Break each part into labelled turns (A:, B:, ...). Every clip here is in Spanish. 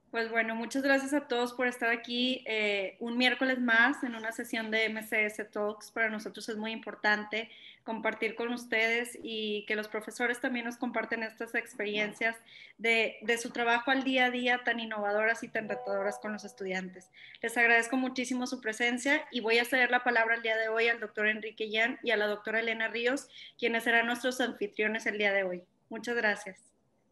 A: Pues bueno, muchas gracias a todos por estar aquí un miércoles más en una sesión de MCS Talks. Para nosotros es muy importante compartir con ustedes y que los profesores también nos comparten estas experiencias de su trabajo al día a día tan innovadoras y tan retadoras con los estudiantes. Les agradezco muchísimo su presencia y voy a ceder la palabra el día de hoy al doctor Enrique Yan y a la doctora Elena Ríos, quienes serán nuestros anfitriones el día de hoy. Muchas gracias.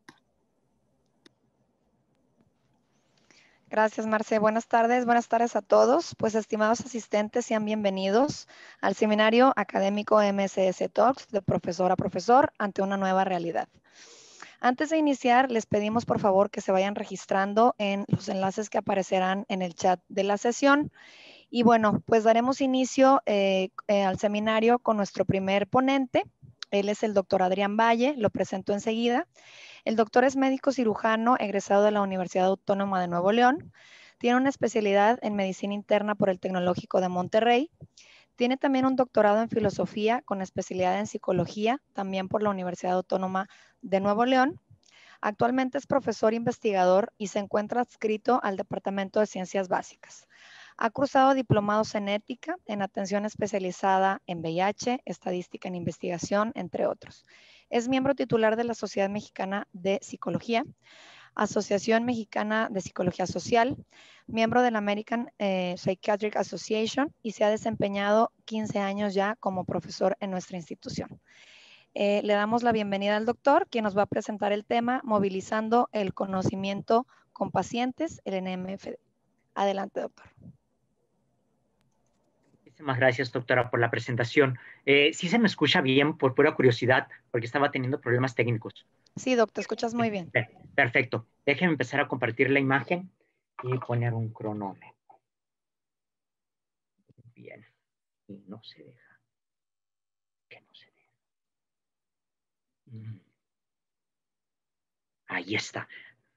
B: Gracias, Marce. Buenas tardes a todos. Pues, estimados asistentes, sean bienvenidos al seminario académico MSS Talks de profesor a profesor ante una nueva realidad. Antes de iniciar, les pedimos por favor que se vayan registrando en los enlaces que aparecerán en el chat de la sesión. Y bueno, pues daremos inicio al seminario con nuestro primer ponente. Él es el doctor Adrián Valle, lo presento enseguida. El doctor es médico cirujano egresado de la Universidad Autónoma de Nuevo León. Tiene una especialidad en medicina interna por el Tecnológico de Monterrey. Tiene también un doctorado en filosofía con especialidad en psicología, también por la Universidad Autónoma de Nuevo León. Actualmente es profesor investigador y se encuentra adscrito al Departamento de Ciencias Básicas. Ha cursado diplomados en ética, en atención especializada en VIH, estadística en investigación, entre otros. Es miembro titular de la Sociedad Mexicana de Psicología, Asociación Mexicana de Psicología Social, miembro de la American Psychiatric Association y se ha desempeñado 15 años ya como profesor en nuestra institución. Le damos la bienvenida al doctor, quien nos va a presentar el tema Movilizando el Conocimiento con Pacientes, el NMFD. Adelante, doctor.
C: Muchísimas gracias, doctora, por la presentación. ¿Sí se me escucha bien, por pura curiosidad, porque estaba teniendo problemas técnicos?
B: Sí, doctor, te escuchas muy bien.
C: Perfecto. Déjenme empezar a compartir la imagen y poner un cronómetro. Bien. Y no se deja. Que no se deja. Ahí está.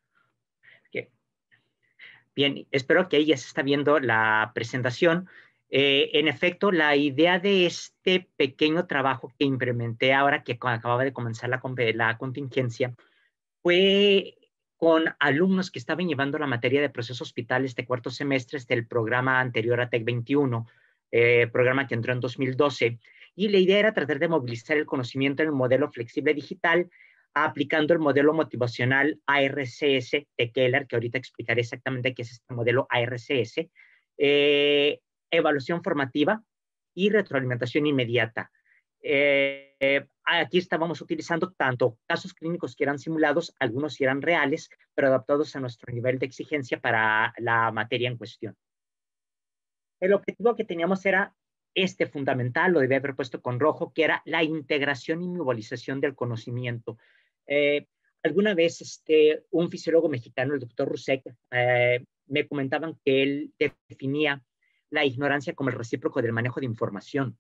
C: Bien, espero que ahí ya se está viendo la presentación. En efecto, la idea de este pequeño trabajo que implementé ahora que acababa de comenzar la contingencia fue con alumnos que estaban llevando la materia de procesos hospitales de cuarto semestre del programa anterior a TEC 21, programa que entró en 2012. Y la idea era tratar de movilizar el conocimiento en el modelo flexible digital aplicando el modelo motivacional ARCS de Keller, que ahorita explicaré exactamente qué es este modelo ARCS, evaluación formativa y retroalimentación inmediata. Aquí estábamos utilizando tanto casos clínicos que eran simulados, algunos sí eran reales, pero adaptados a nuestro nivel de exigencia para la materia en cuestión. El objetivo que teníamos era fundamental, lo debía haber puesto con rojo, que era la integración y movilización del conocimiento. Alguna vez un fisiólogo mexicano, el doctor Rusek, me comentaban que él definía la ignorancia como el recíproco del manejo de información.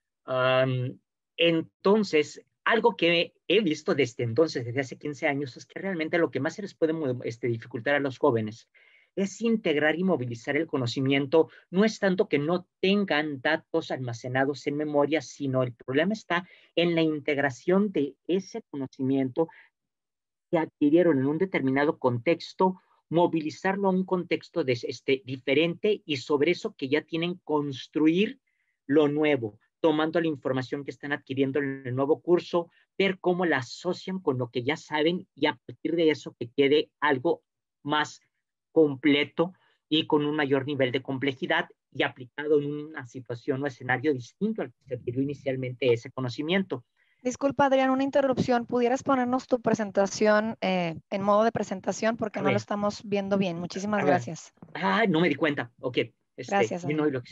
C: Entonces, algo que he visto desde entonces, desde hace 15 años, es que realmente lo que más se les puede dificultar a los jóvenes es integrar y movilizar el conocimiento. No es tanto que no tengan datos almacenados en memoria, sino el problema está en la integración de ese conocimiento que adquirieron en un determinado contexto, movilizarlo a un contexto diferente y sobre eso que ya tienen construir lo nuevo, tomando la información que están adquiriendo en el nuevo curso, ver cómo la asocian con lo que ya saben y a partir de eso que quede algo más completo y con un mayor nivel de complejidad y aplicado en una situación o escenario distinto al que se adquirió inicialmente ese conocimiento.
B: Disculpa, Adrián, una interrupción. ¿Pudieras ponernos tu presentación en modo de presentación? Porque no lo estamos viendo bien. Muchísimas gracias.
C: No me di cuenta. Ok.
B: Gracias,
C: y no,
B: Adrián.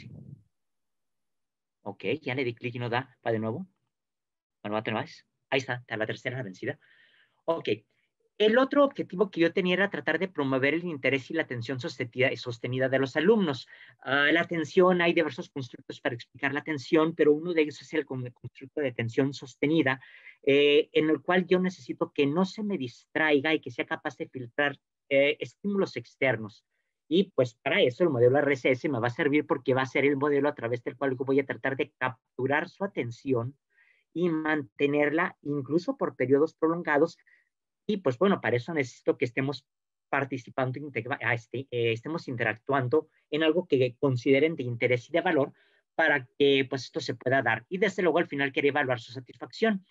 C: Ok, ya le di clic y no da. ¿Va de nuevo? Bueno, va de nuevo. Ahí está, la tercera la vencida. Ok. El otro objetivo que yo tenía era tratar de promover el interés y la atención sostenida de los alumnos. La atención, hay diversos constructos para explicar la atención, pero uno de ellos es el constructo de atención sostenida, en el cual yo necesito que no se me distraiga y que sea capaz de filtrar estímulos externos. Y pues para eso el modelo RSS me va a servir porque va a ser el modelo a través del cual voy a tratar de capturar su atención y mantenerla incluso por periodos prolongados. Y pues bueno, para eso necesito que estemos participando, estemos interactuando en algo que consideren de interés y de valor para que pues esto se pueda dar. Y desde luego al final quiere evaluar su satisfacción.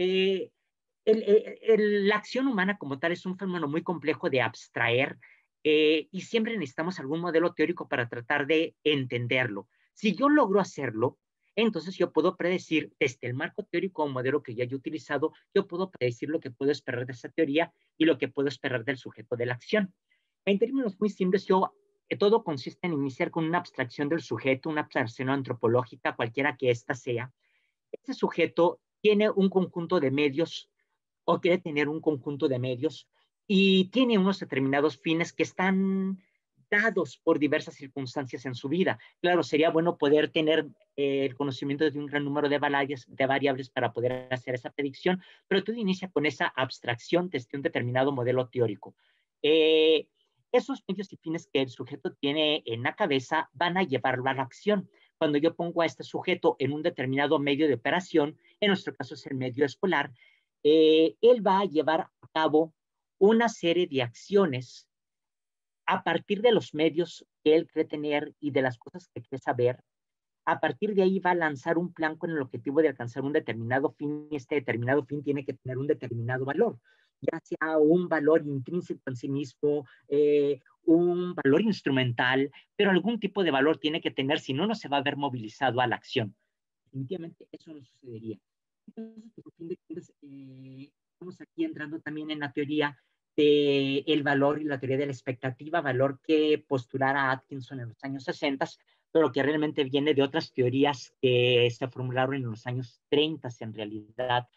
C: La acción humana como tal es un fenómeno muy complejo de abstraer y siempre necesitamos algún modelo teórico para tratar de entenderlo. Si yo logro hacerlo, entonces yo puedo predecir desde el marco teórico o modelo que ya he utilizado, yo puedo predecir lo que puedo esperar de esa teoría y lo que puedo esperar del sujeto de la acción. En términos muy simples, todo consiste en iniciar con una abstracción del sujeto, una abstracción antropológica, cualquiera que ésta sea. Este sujeto tiene un conjunto de medios o quiere tener un conjunto de medios y tiene unos determinados fines que están dados por diversas circunstancias en su vida. Claro, sería bueno poder tener el conocimiento de un gran número de variables para poder hacer esa predicción, pero todo inicia con esa abstracción desde un determinado modelo teórico. Esos medios y fines que el sujeto tiene en la cabeza van a llevarlo a la acción. Cuando yo pongo a este sujeto en un determinado medio de operación, en nuestro caso es el medio escolar, él va a llevar a cabo una serie de acciones a partir de los medios que él cree tener y de las cosas que cree saber. A partir de ahí va a lanzar un plan con el objetivo de alcanzar un determinado fin, y este determinado fin tiene que tener un determinado valor, ya sea un valor intrínseco en sí mismo, un valor instrumental, pero algún tipo de valor tiene que tener, si no, no se va a ver movilizado a la acción. Definitivamente eso no sucedería. Entonces, por fin de cuentas, estamos aquí entrando también en la teoría del valor y la teoría de la expectativa, valor que postulara Atkinson en los años 60, pero que realmente viene de otras teorías que se formularon en los años 30 en realidad,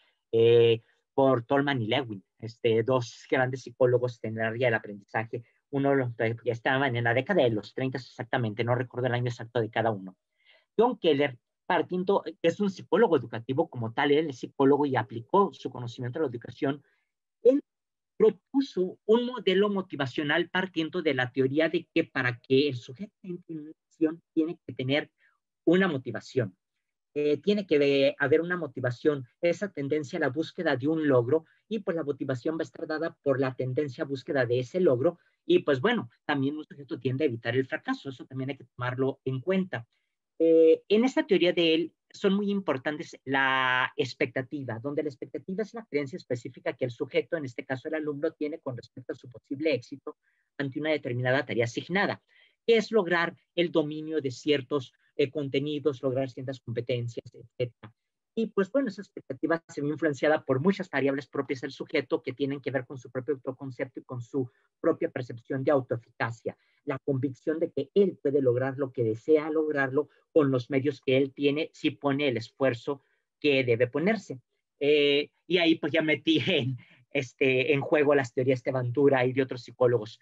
C: por Tolman y Lewin, dos grandes psicólogos en el área del aprendizaje. Uno ya estaban en la década de los 30 exactamente, no recuerdo el año exacto de cada uno. John Keller, partiendo, es un psicólogo educativo como tal, él es psicólogo y aplicó su conocimiento de la educación. Él propuso un modelo motivacional partiendo de la teoría de que para que el sujeto entre en una acción tiene que tener una motivación. Tiene que haber una motivación, esa tendencia a la búsqueda de un logro, y pues la motivación va a estar dada por la tendencia a búsqueda de ese logro, y pues bueno, también un sujeto tiende a evitar el fracaso, eso también hay que tomarlo en cuenta. En esta teoría de él son muy importantes la expectativa, donde la expectativa es la creencia específica que el sujeto, en este caso el alumno, tiene con respecto a su posible éxito ante una determinada tarea asignada, que es lograr el dominio de ciertos contenidos, lograr ciertas competencias, etc. Y pues bueno, esa expectativa se ve influenciada por muchas variables propias del sujeto que tienen que ver con su propio autoconcepto y con su propia percepción de autoeficacia, la convicción de que él puede lograr lo que desea lograrlo con los medios que él tiene si pone el esfuerzo que debe ponerse. Y ahí pues ya metí en juego las teorías de Bandura y de otros psicólogos.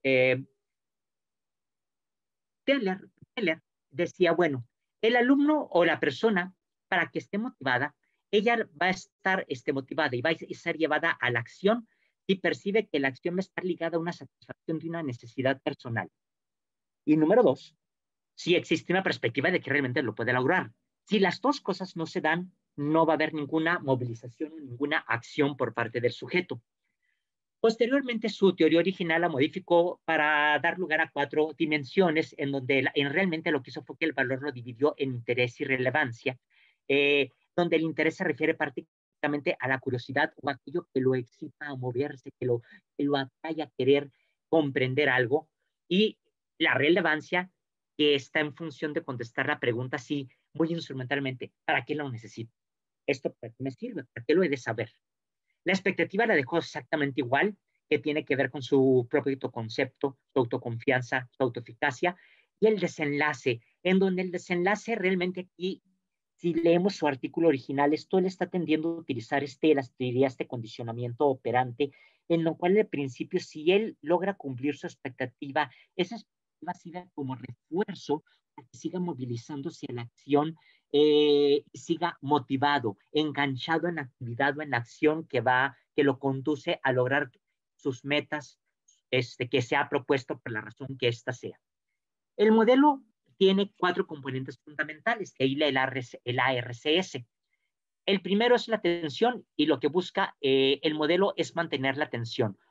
C: Teller decía, bueno, el alumno o la persona, para que esté motivada, ella va a estar motivada y va a ser llevada a la acción si percibe que la acción va a estar ligada a una satisfacción de una necesidad personal. Y número dos, si existe una perspectiva de que realmente lo puede lograr. Si las dos cosas no se dan, no va a haber ninguna movilización o ninguna acción por parte del sujeto. Posteriormente, su teoría original la modificó para dar lugar a 4 dimensiones, en donde realmente lo que hizo fue que el valor lo dividió en interés y relevancia, donde el interés se refiere prácticamente a la curiosidad o aquello que lo excita a moverse, que lo atrae a querer comprender algo, y la relevancia, que está en función de contestar la pregunta así, muy instrumentalmente, ¿para qué lo necesito? ¿Esto para qué me sirve? ¿Para qué lo he de saber? La expectativa la dejó exactamente igual, que tiene que ver con su propio autoconcepto, su autoconfianza, su autoeficacia, y el desenlace, en donde el desenlace realmente aquí, si leemos su artículo original, él está tendiendo a utilizar las teorías de condicionamiento operante, en lo cual al principio, si él logra cumplir su expectativa, esa expectativa siga como refuerzo para que siga movilizándose a la acción, siga motivado, enganchado en la actividad o en la acción que lo conduce a lograr sus metas que se ha propuesto por la razón que ésta sea. El modelo tiene 4 componentes fundamentales, de ahí el ARCS. El primero es la atención, y lo que busca el modelo es mantener la atención.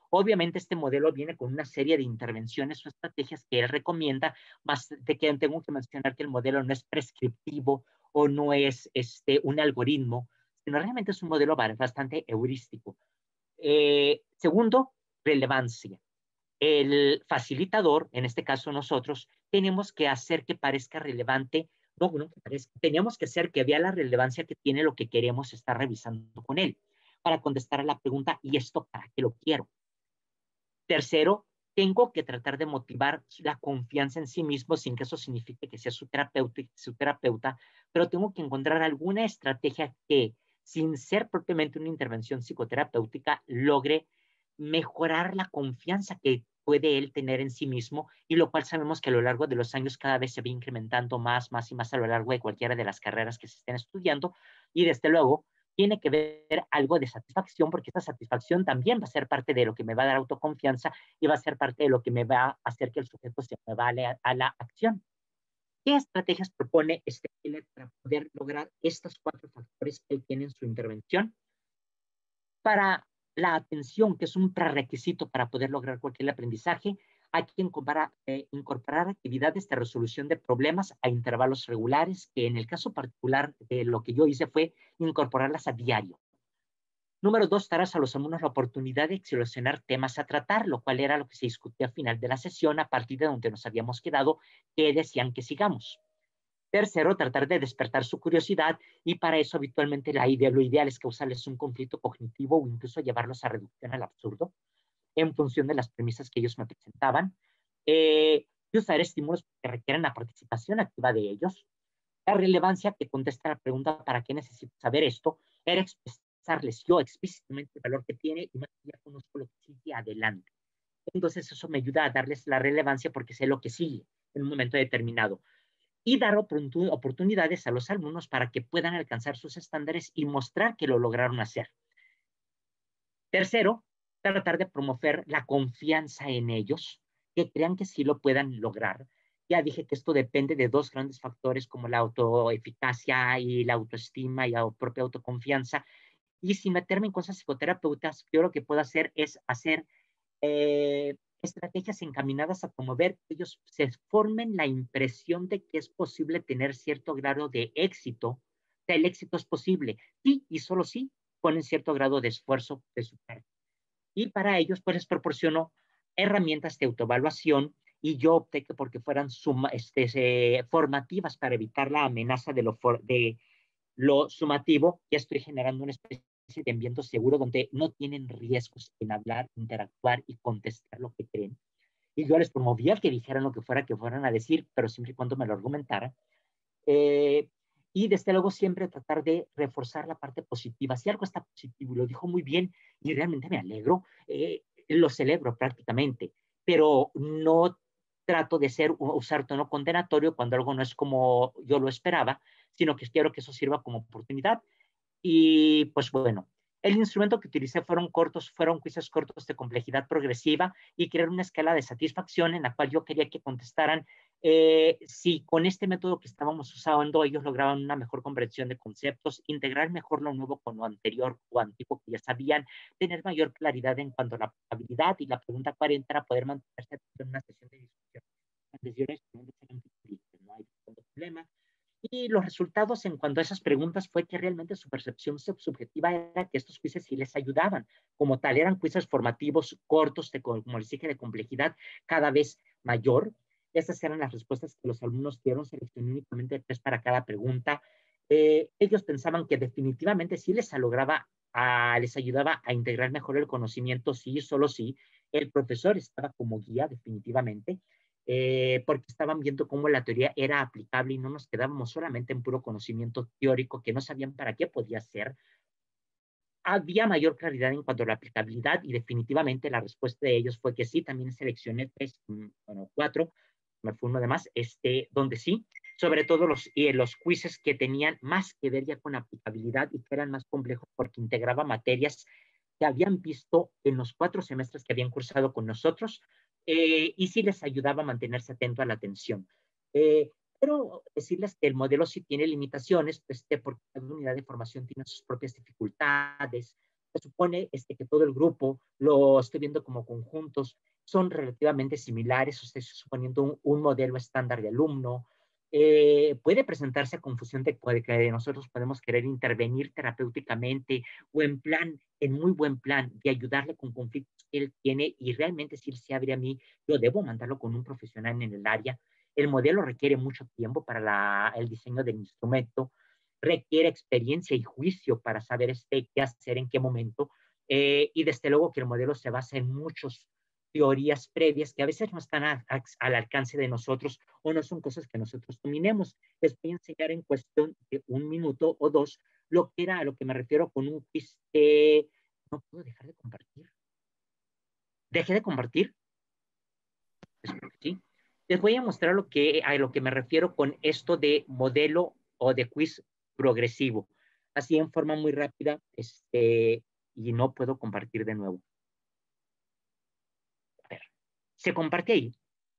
C: Obviamente este modelo viene con una serie de intervenciones o estrategias que él recomienda, más de que tengo que mencionar que el modelo no es prescriptivo o no es un algoritmo, sino realmente es un modelo bastante heurístico. Segundo, relevancia. El facilitador, en este caso nosotros, tenemos que hacer que parezca relevante, no que parezca, tenemos que hacer que vea la relevancia que tiene lo que queremos estar revisando con él, para contestar a la pregunta, ¿y esto para qué lo quiero? Tercero, tengo que tratar de motivar la confianza en sí mismo sin que eso signifique que sea su terapeuta, pero tengo que encontrar alguna estrategia que, sin ser propiamente una intervención psicoterapéutica, logre mejorar la confianza que puede él tener en sí mismo, y lo cual sabemos que a lo largo de los años cada vez se va incrementando más y más a lo largo de cualquiera de las carreras que se estén estudiando, y desde luego tiene que ver algo de satisfacción, porque esta satisfacción también va a ser parte de lo que me va a dar autoconfianza y va a ser parte de lo que me va a hacer que el sujeto se mueva a la acción. ¿Qué estrategias propone Killer para poder lograr estos 4 factores que él tiene en su intervención? Para la atención, que es un prerequisito para poder lograr cualquier aprendizaje, hay que incorporar actividades de resolución de problemas a intervalos regulares, que en el caso particular de lo que yo hice fue incorporarlas a diario. Número 2, darás a los alumnos la oportunidad de seleccionar temas a tratar, lo cual era lo que se discutía al final de la sesión, a partir de donde nos habíamos quedado, que decían que sigamos. Tercero, tratar de despertar su curiosidad, y para eso habitualmente lo ideal es causarles un conflicto cognitivo o incluso llevarlos a reducción al absurdo en función de las premisas que ellos me presentaban. Y usar estímulos que requieren la participación activa de ellos. La relevancia, que contesta la pregunta ¿para qué necesito saber esto? Era expresarles yo explícitamente el valor que tiene, y más ya conozco lo que sigue adelante. Entonces eso me ayuda a darles la relevancia porque sé lo que sigue en un momento determinado. Y dar oportunidades a los alumnos para que puedan alcanzar sus estándares y mostrar que lo lograron hacer. Tercero, tratar de promover la confianza en ellos, que crean que sí lo puedan lograr. Ya dije que esto depende de 2 grandes factores como la autoeficacia y la autoestima y la propia autoconfianza. Y sin meterme en cosas psicoterapeutas, yo lo que puedo hacer es hacer estrategias encaminadas a promover que ellos se formen la impresión de que es posible tener cierto grado de éxito. O sea, el éxito es posible, sí y solo sí, ponen cierto grado de esfuerzo de su parte. Y para ellos, pues les proporciono herramientas de autoevaluación, y yo opté porque fueran formativas para evitar la amenaza de lo sumativo. Ya estoy generando una especie de ambiente seguro donde no tienen riesgos en hablar, interactuar y contestar lo que creen. Y yo les promovía que dijeran lo que fueran a decir, pero siempre y cuando me lo argumentaran. Y desde luego siempre tratar de reforzar la parte positiva. Si algo está positivo y lo dijo muy bien y realmente me alegro, lo celebro prácticamente, pero no trato de usar tono condenatorio cuando algo no es como yo lo esperaba, sino que quiero que eso sirva como oportunidad. Y pues bueno, el instrumento que utilicé fueron quizzes cortos de complejidad progresiva, y crear una escala de satisfacción en la cual yo quería que contestaran si con este método que estábamos usando ellos lograban una mejor comprensión de conceptos, integrar mejor lo nuevo con lo anterior o antiguo que ya sabían, tener mayor claridad en cuanto a la habilidad, y la pregunta 40 era poder mantenerse en una sesión de discusión. Las decisiones no hay problema. Y los resultados en cuanto a esas preguntas fue que realmente su percepción subjetiva era que estos quizzes sí les ayudaban. Como tal, eran quizzes formativos cortos, como les dije, de complejidad cada vez mayor. Estas eran las respuestas que los alumnos dieron, seleccioné únicamente 3 para cada pregunta. Ellos pensaban que definitivamente sí les ayudaba a integrar mejor el conocimiento, sí, solo sí. El profesor estaba como guía, definitivamente. Porque estaban viendo cómo la teoría era aplicable y no nos quedábamos solamente en puro conocimiento teórico que no sabían para qué podía ser. Había mayor claridad en cuanto a la aplicabilidad, y definitivamente la respuesta de ellos fue que sí. También seleccioné 4, me fue uno de más, donde sí, sobre todo los quizzes que tenían más que ver ya con aplicabilidad y que eran más complejos porque integraba materias que habían visto en los 4 semestres que habían cursado con nosotros, y sí les ayudaba a mantenerse atento a la atención. Pero decirles que el modelo sí tiene limitaciones, porque cada unidad de formación tiene sus propias dificultades, Se supone que todo el grupo lo estoy viendo como conjuntos, son relativamente similares, estoy suponiendo un modelo estándar de alumno. Puede presentarse confusión de que nosotros podemos querer intervenir terapéuticamente o en muy buen plan, de ayudarle con conflictos que él tiene, y realmente si él se abre a mí, yo debo mandarlo con un profesional en el área. El modelo requiere mucho tiempo para el diseño del instrumento, requiere experiencia y juicio para saber qué hacer en qué momento, y desde luego que el modelo se basa en muchas teorías previas que a veces no están al alcance de nosotros o no son cosas que nosotros dominemos. Les voy a enseñar en cuestión de un minuto o dos lo que era a lo que me refiero con un quiz que no puedo dejar de compartir. ¿Dejé de compartir? Sí. Les voy a mostrar a lo que me refiero con esto de modelo o de quiz progresivo. Así en forma muy rápida, y no puedo compartir de nuevo. A ver, ¿se comparte ahí?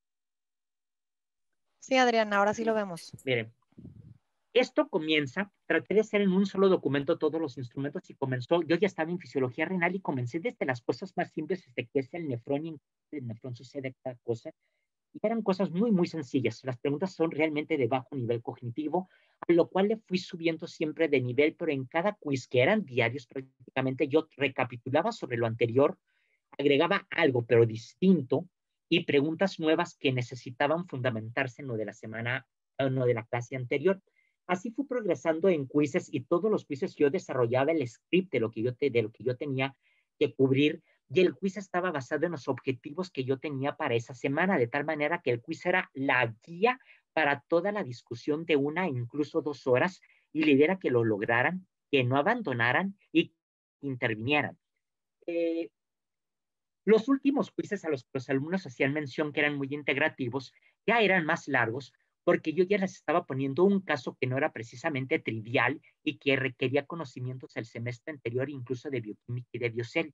B: Sí, Adrián, ahora sí lo vemos.
C: Miren, esto comienza, traté de hacer en un solo documento todos los instrumentos y comenzó, yo ya estaba en fisiología renal y comencé desde las cosas más simples, desde que es el nefrón y en el nefrón sucede cada cosa. Y eran cosas muy, muy sencillas. Las preguntas son realmente de bajo nivel cognitivo, a lo cual le fui subiendo siempre de nivel, pero en cada quiz, que eran diarios prácticamente, yo recapitulaba sobre lo anterior, agregaba algo, pero distinto, y preguntas nuevas que necesitaban fundamentarse en lo de la semana, en lo de la clase anterior. Así fui progresando en quizzes, y todos los quizzes yo desarrollaba el script de lo que yo tenía que cubrir, y el quiz estaba basado en los objetivos que yo tenía para esa semana, de tal manera que el quiz era la guía para toda la discusión de 1, incluso 2 horas, y la idea era que lo lograran, que no abandonaran y que intervinieran. Eh, los últimos quizzes a los que los alumnos hacían mención, que eran muy integrativos, ya eran más largos, porque yo ya les estaba poniendo un caso que no era precisamente trivial y que requería conocimientos del semestre anterior, incluso de bioquímica y de biocel.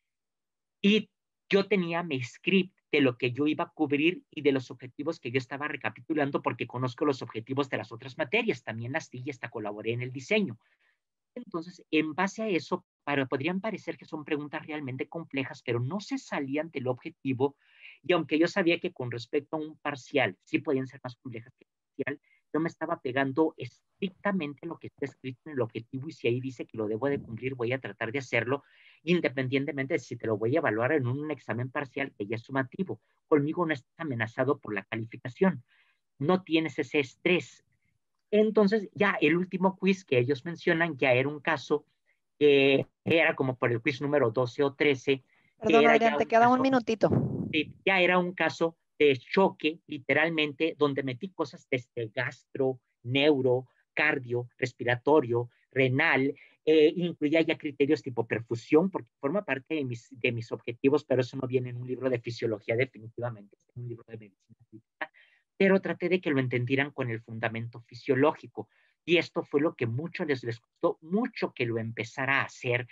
C: Y yo tenía mi script de lo que yo iba a cubrir y de los objetivos que yo estaba recapitulando, porque conozco los objetivos de las otras materias, también las di y hasta colaboré en el diseño. Entonces, en base a eso, podrían parecer que son preguntas realmente complejas, pero no se salían del objetivo, y aunque yo sabía que con respecto a un parcial sí podían ser más complejas que el parcial, yo me estaba pegando estrictamente lo que está escrito en el objetivo, y si ahí dice que lo debo de cumplir, voy a tratar de hacerlo, independientemente de si te lo voy a evaluar en un examen parcial que ya es sumativo. Conmigo no estás amenazado por la calificación, no tienes ese estrés. Entonces, ya el último quiz que ellos mencionan ya era un caso que era como por el quiz número 12 o 13, que
B: Perdón,
C: era
B: Adrián,
C: ya
B: te
C: un
B: queda un
C: caso,
B: minutito.
C: ya era un caso de choque, literalmente, donde metí cosas desde gastro, neuro, cardio, respiratorio, renal, incluía ya criterios tipo perfusión, porque forma parte de mis objetivos, pero eso no viene en un libro de fisiología definitivamente, es un libro de medicina clínica, pero traté de que lo entendieran con el fundamento fisiológico. Y esto fue lo que mucho les costó mucho que lo empezara a hacer,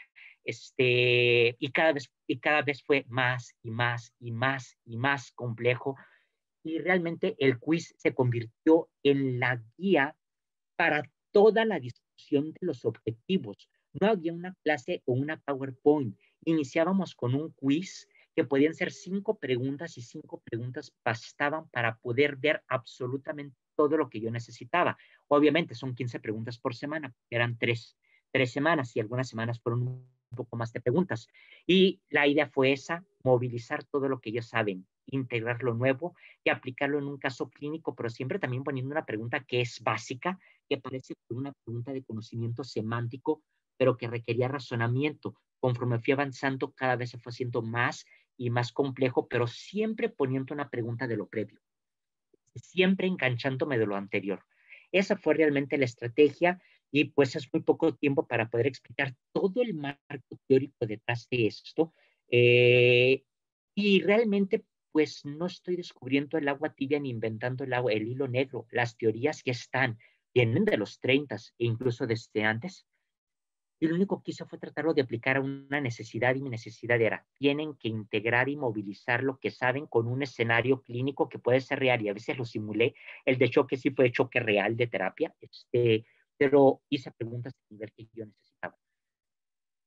C: y cada vez fue más y más y más y más complejo, y realmente el quiz se convirtió en la guía para toda la discusión de los objetivos. No había una clase o una PowerPoint. Iniciábamos con un quiz que podían ser 5 preguntas, y 5 preguntas bastaban para poder ver absolutamente todo lo que yo necesitaba. Obviamente son 15 preguntas por semana, eran 3 semanas, y algunas semanas fueron un poco más de preguntas. Y la idea fue esa: movilizar todo lo que ellos saben, integrar lo nuevo y aplicarlo en un caso clínico, pero siempre también poniendo una pregunta que es básica, que parece una pregunta de conocimiento semántico, pero que requería razonamiento. Conforme fui avanzando, cada vez se fue haciendo más y más complejo, pero siempre poniendo una pregunta de lo previo, siempre enganchándome de lo anterior. Esa fue realmente la estrategia, y pues es muy poco tiempo para poder explicar todo el marco teórico detrás de esto. Eh, y realmente pues no estoy descubriendo el agua tibia ni inventando el hilo negro. Las teorías ya están, vienen de los 30 e incluso desde antes. Y lo único que hice fue tratarlo de aplicar a una necesidad, y mi necesidad era: tienen que integrar y movilizar lo que saben con un escenario clínico que puede ser real, y a veces lo simulé. El de choque sí fue choque real de terapia, pero hice preguntas a nivel que yo necesitaba.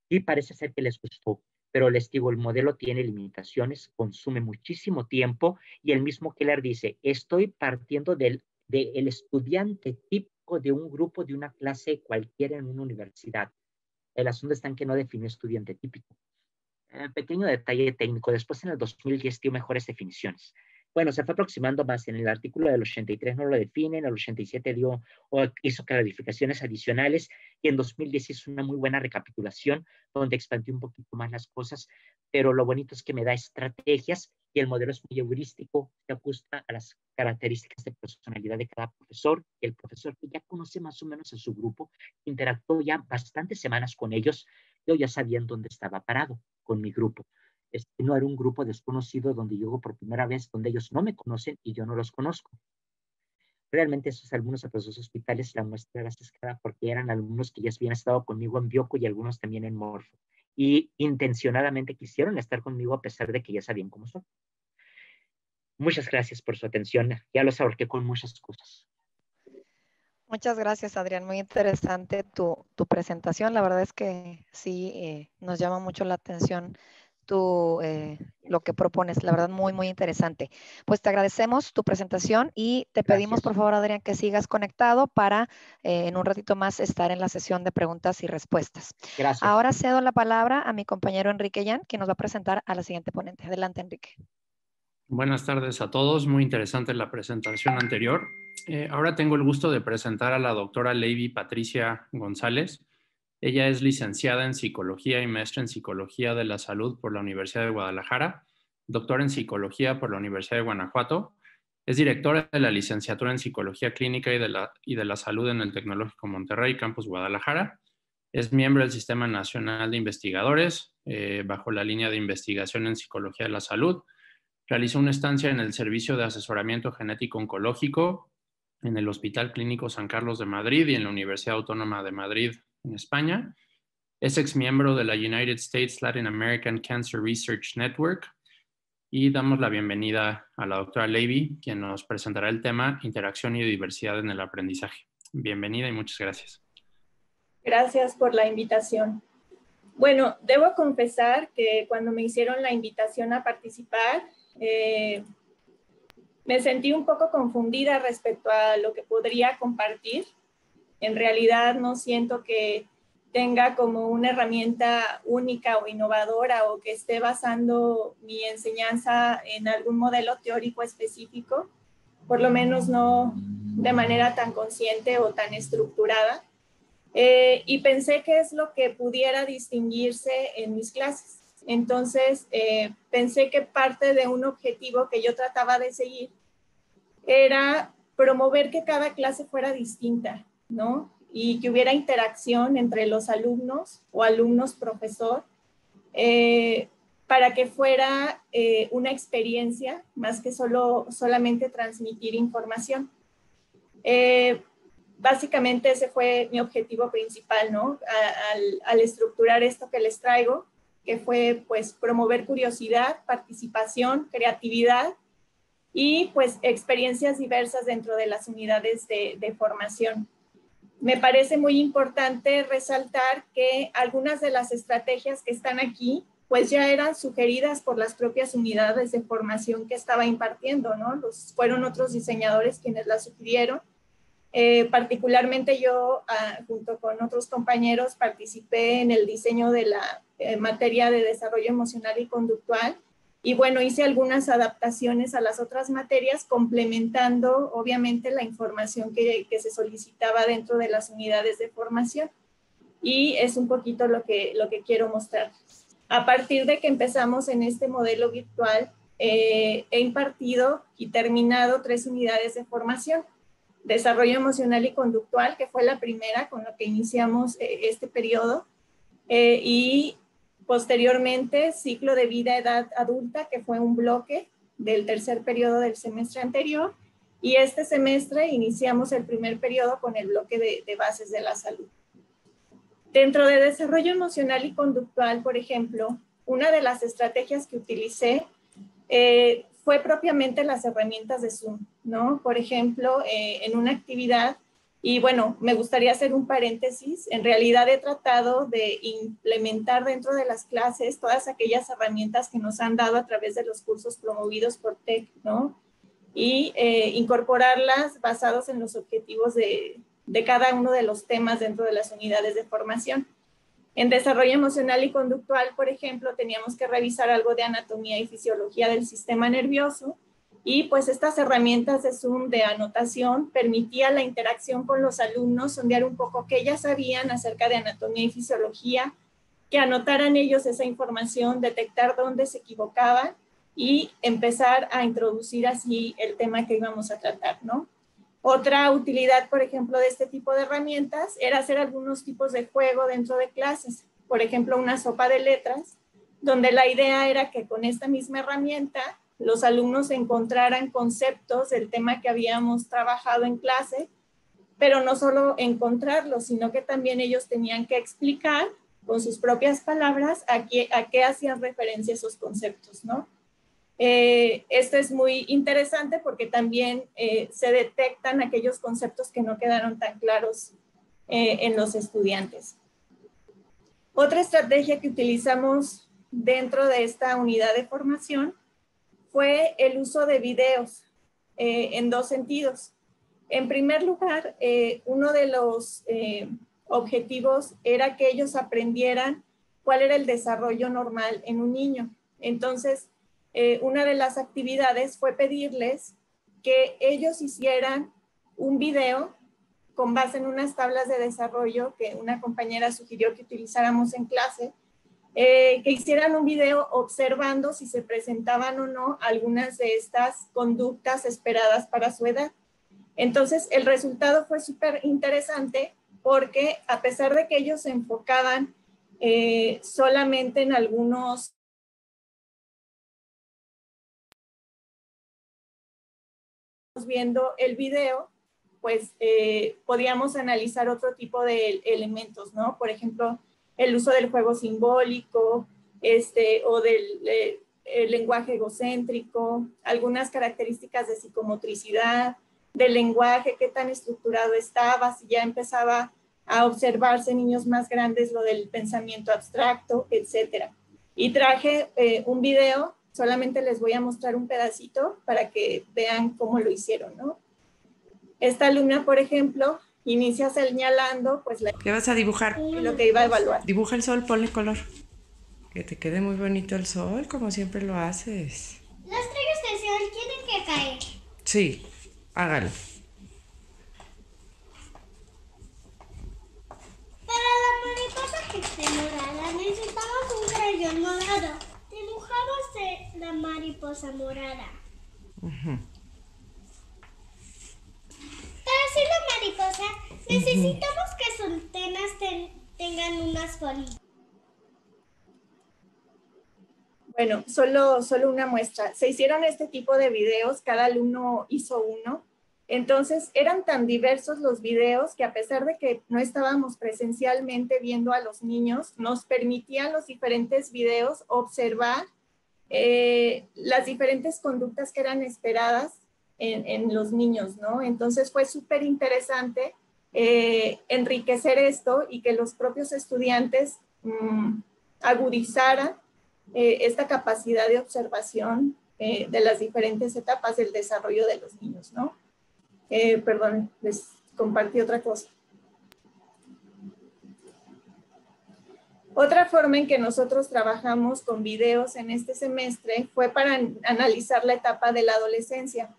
C: y parece ser que les gustó. Pero les digo, el modelo tiene limitaciones, consume muchísimo tiempo y el mismo Keller dice, estoy partiendo del estudiante típico de un grupo de una clase cualquiera en una universidad. El asunto está en que no definió estudiante típico. Pequeño detalle técnico, después en el 2010 dio mejores definiciones. Bueno, se fue aproximando más. En el artículo del 83 no lo define, en el 87 dio o hizo clarificaciones adicionales y en 2010 hizo una muy buena recapitulación donde expandió un poquito más las cosas, pero lo bonito es que me da estrategias y el modelo es muy heurístico, se ajusta a las características de personalidad de cada profesor. El profesor que ya conoce más o menos a su grupo, interactuó ya bastantes semanas con ellos, yo ya sabía en dónde estaba parado con mi grupo. No era un grupo desconocido donde llego por primera vez, donde ellos no me conocen y yo no los conozco. Realmente esos alumnos de los hospitales, la muestra era sesgada porque eran alumnos que ya habían estado conmigo en Bioco y algunos también en Morfo. Y intencionadamente quisieron estar conmigo a pesar de que ya sabían cómo son. Muchas gracias por su atención. Ya los ahorqué con muchas cosas.
B: Muchas gracias, Adrián. Muy interesante tu presentación. La verdad es que sí, nos llama mucho la atención lo que propones. La verdad, muy, muy interesante. Pues te agradecemos tu presentación y te pedimos, por favor, Adrián, que sigas conectado para en un ratito más estar en la sesión de preguntas y respuestas.
C: Gracias.
B: Ahora cedo la palabra a mi compañero Enrique Yan, quien nos va a presentar a la siguiente ponente. Adelante, Enrique.
D: Buenas tardes a todos. Muy interesante la presentación anterior. Ahora tengo el gusto de presentar a la doctora Leiby Patricia González. Ella es licenciada en Psicología y maestra en Psicología de la Salud por la Universidad de Guadalajara, doctora en Psicología por la Universidad de Guanajuato. Es directora de la licenciatura en Psicología Clínica y de la Salud en el Tecnológico Monterrey, Campus Guadalajara. Es miembro del Sistema Nacional de Investigadores, bajo la línea de investigación en Psicología de la Salud. Realizó una estancia en el Servicio de Asesoramiento Genético Oncológico en el Hospital Clínico San Carlos de Madrid y en la Universidad Autónoma de Madrid, en España. Es exmiembro de la United States Latin American Cancer Research Network. Y damos la bienvenida a la doctora Leiby, quien nos presentará el tema Interacción y Diversidad en el Aprendizaje. Bienvenida y muchas gracias.
E: Gracias por la invitación. Bueno, debo confesar que cuando me hicieron la invitación a participar, me sentí un poco confundida respecto a lo que podría compartir. En realidad no siento que tenga como una herramienta única o innovadora o que esté basando mi enseñanza en algún modelo teórico específico, por lo menos no de manera tan consciente o tan estructurada. Y pensé que es lo que pudiera distinguirse en mis clases. Entonces, pensé que parte de un objetivo que yo trataba de seguir era promover que cada clase fuera distinta, ¿no? Y que hubiera interacción entre los alumnos o alumnos-profesor para que fuera una experiencia más que solamente transmitir información. Básicamente ese fue mi objetivo principal, ¿no? Al estructurar esto que les traigo, que fue pues promover curiosidad, participación, creatividad y pues experiencias diversas dentro de las unidades de formación. Me parece muy importante resaltar que algunas de las estrategias que están aquí pues ya eran sugeridas por las propias unidades de formación que estaba impartiendo, ¿no? Fueron otros diseñadores quienes las sugirieron. Particularmente yo, junto con otros compañeros, participé en el diseño de la materia de desarrollo emocional y conductual. Y bueno, hice algunas adaptaciones a las otras materias, complementando obviamente la información que se solicitaba dentro de las unidades de formación. Y es un poquito lo que quiero mostrar. A partir de que empezamos en este modelo virtual, he impartido y terminado 3 unidades de formación. Desarrollo emocional y conductual, que fue la primera con la que iniciamos este periodo, y posteriormente ciclo de vida edad adulta, que fue un bloque del tercer periodo del semestre anterior, y este semestre iniciamos el primer periodo con el bloque de bases de la salud. Dentro de desarrollo emocional y conductual, por ejemplo, una de las estrategias que utilicé fue propiamente las herramientas de Zoom, ¿no? Por ejemplo, en una actividad Y bueno, me gustaría hacer un paréntesis. En realidad he tratado de implementar dentro de las clases todas aquellas herramientas que nos han dado a través de los cursos promovidos por TEC, ¿no? Y incorporarlas basados en los objetivos de cada uno de los temas dentro de las unidades de formación. En desarrollo emocional y conductual, por ejemplo, teníamos que revisar algo de anatomía y fisiología del sistema nervioso, y pues estas herramientas de Zoom, de anotación, permitían la interacción con los alumnos, sondear un poco qué ya sabían acerca de anatomía y fisiología, que anotaran ellos esa información, detectar dónde se equivocaban y empezar a introducir así el tema que íbamos a tratar, ¿no? Otra utilidad, por ejemplo, de este tipo de herramientas era hacer algunos tipos de juego dentro de clases. Por ejemplo, una sopa de letras, donde la idea era que con esta misma herramienta los alumnos encontraran conceptos del tema que habíamos trabajado en clase, pero no solo encontrarlos, sino que también ellos tenían que explicar con sus propias palabras a qué hacían referencia esos conceptos, ¿no? Esto es muy interesante porque también se detectan aquellos conceptos que no quedaron tan claros en los estudiantes. Otra estrategia que utilizamos dentro de esta unidad de formación fue el uso de videos en dos sentidos. En primer lugar, uno de los objetivos era que ellos aprendieran cuál era el desarrollo normal en un niño. Entonces, una de las actividades fue pedirles que ellos hicieran un video con base en unas tablas de desarrollo que una compañera sugirió que utilizáramos en clase, que hicieran un video observando si se presentaban o no algunas de estas conductas esperadas para su edad. Entonces, el resultado fue súper interesante porque a pesar de que ellos se enfocaban solamente en algunos viendo el video, pues podíamos analizar otro tipo de elementos, ¿no? Por ejemplo, el uso del juego simbólico, o del el lenguaje egocéntrico, algunas características de psicomotricidad, del lenguaje, qué tan estructurado estaba, si ya empezaba a observarse en niños más grandes lo del pensamiento abstracto, etcétera. Y traje un video, solamente les voy a mostrar un pedacito para que vean cómo lo hicieron, ¿no? Esta alumna, por ejemplo, inicia señalando, pues,
F: ¿qué vas a dibujar?
E: Lo que iba a evaluar.
F: Dibuja el sol, ponle color. Que te quede muy bonito el sol, como siempre lo haces.
G: Los rayos del sol tienen que caer.
F: Sí, hágalo.
G: Para la mariposa que esté morada, necesitamos un crayón morado. Dibujamos la mariposa morada. Para hacer la mariposa, necesitamos que sus antenas tengan unas bolitas.
E: Bueno, solo una muestra. Se hicieron este tipo de videos, cada alumno hizo uno. Entonces, eran tan diversos los videos que a pesar de que no estábamos presencialmente viendo a los niños, nos permitían los diferentes videos observar las diferentes conductas que eran esperadas en los niños, ¿no? Entonces, fue súper interesante enriquecer esto y que los propios estudiantes agudizaran esta capacidad de observación de las diferentes etapas del desarrollo de los niños, ¿no? Perdón, les compartí otra cosa. Otra forma en que nosotros trabajamos con videos en este semestre fue para analizar la etapa de la adolescencia.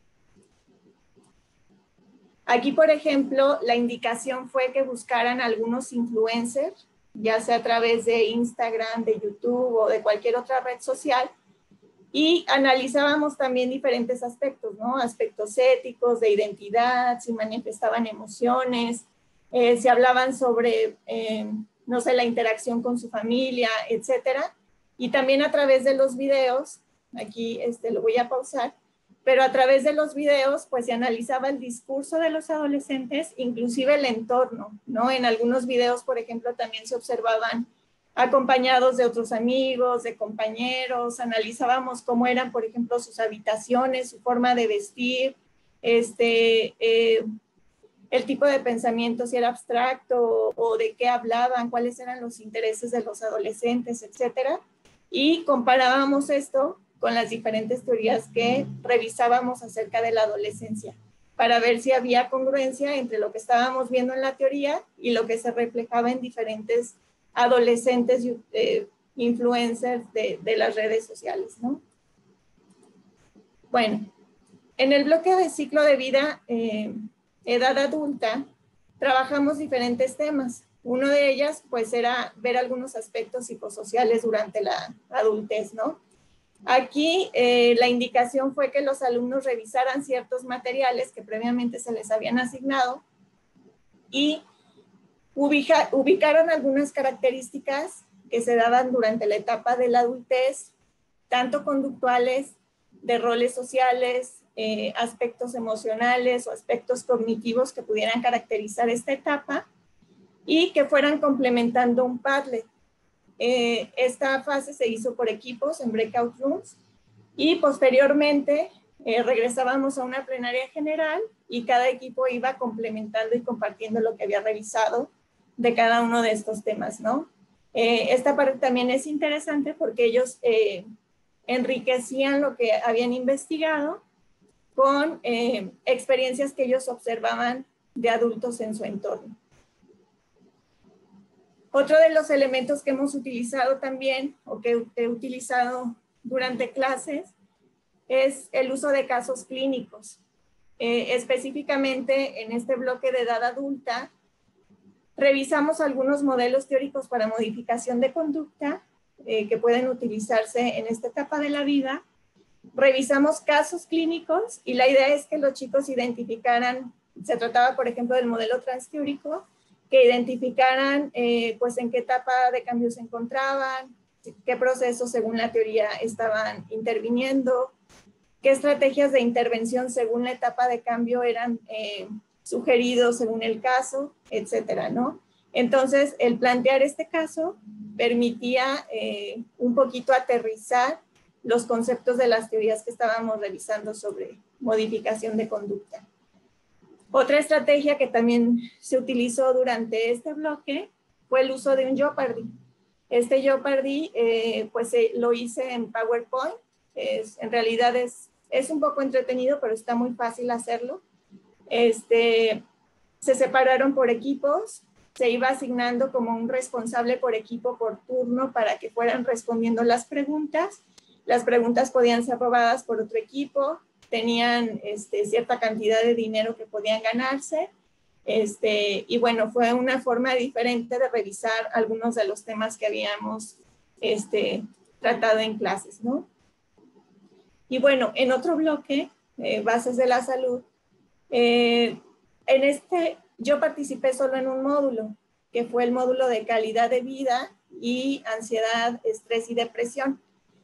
E: Aquí, por ejemplo, la indicación fue que buscaran algunos influencers, ya sea a través de Instagram, de YouTube o de cualquier otra red social, y analizábamos también diferentes aspectos, ¿no? Aspectos éticos, de identidad, si manifestaban emociones, si hablaban sobre, no sé, la interacción con su familia, etcétera. Y también a través de los videos, aquí lo voy a pausar, pero a través de los videos, pues se analizaba el discurso de los adolescentes, inclusive el entorno, ¿no? En algunos videos, por ejemplo, también se observaban acompañados de otros amigos, de compañeros, analizábamos cómo eran, por ejemplo, sus habitaciones, su forma de vestir, el tipo de pensamiento, si era abstracto o de qué hablaban, cuáles eran los intereses de los adolescentes, etcétera. Y comparábamos esto con las diferentes teorías que revisábamos acerca de la adolescencia, para ver si había congruencia entre lo que estábamos viendo en la teoría y lo que se reflejaba en diferentes adolescentes influencers de las redes sociales, ¿no? Bueno, en el bloque de ciclo de vida, edad adulta, trabajamos diferentes temas. Uno de ellas, pues, era ver algunos aspectos psicosociales durante la adultez, ¿no? Aquí la indicación fue que los alumnos revisaran ciertos materiales que previamente se les habían asignado y ubicaron algunas características que se daban durante la etapa de la adultez, tanto conductuales, de roles sociales, aspectos emocionales o aspectos cognitivos que pudieran caracterizar esta etapa y que fueran complementando un Padlet. Esta fase se hizo por equipos en breakout rooms y posteriormente regresábamos a una plenaria general y cada equipo iba complementando y compartiendo lo que había revisado de cada uno de estos temas, ¿no? Esta parte también es interesante porque ellos enriquecían lo que habían investigado con experiencias que ellos observaban de adultos en su entorno. Otro de los elementos que hemos utilizado también, o que he utilizado durante clases, es el uso de casos clínicos. Específicamente en este bloque de edad adulta, revisamos algunos modelos teóricos para modificación de conducta que pueden utilizarse en esta etapa de la vida. Revisamos casos clínicos y la idea es que los chicos identificaran, se trataba por ejemplo del modelo transteórico, que identificaran pues en qué etapa de cambio se encontraban, qué procesos según la teoría estaban interviniendo, qué estrategias de intervención según la etapa de cambio eran sugeridos según el caso, etcétera, ¿no? Entonces, el plantear este caso permitía un poquito aterrizar los conceptos de las teorías que estábamos revisando sobre modificación de conducta. Otra estrategia que también se utilizó durante este bloque fue el uso de un Jeopardy. Este Jeopardy, pues lo hice en PowerPoint. En realidad es un poco entretenido, pero está muy fácil hacerlo. Se separaron por equipos, se iba asignando como un responsable por equipo por turno para que fueran respondiendo las preguntas. Las preguntas podían ser robadas por otro equipo, tenían cierta cantidad de dinero que podían ganarse. Y bueno, fue una forma diferente de revisar algunos de los temas que habíamos tratado en clases, ¿no? Y bueno, en otro bloque, bases de la salud, yo participé solo en un módulo, que fue el módulo de calidad de vida y ansiedad, estrés y depresión.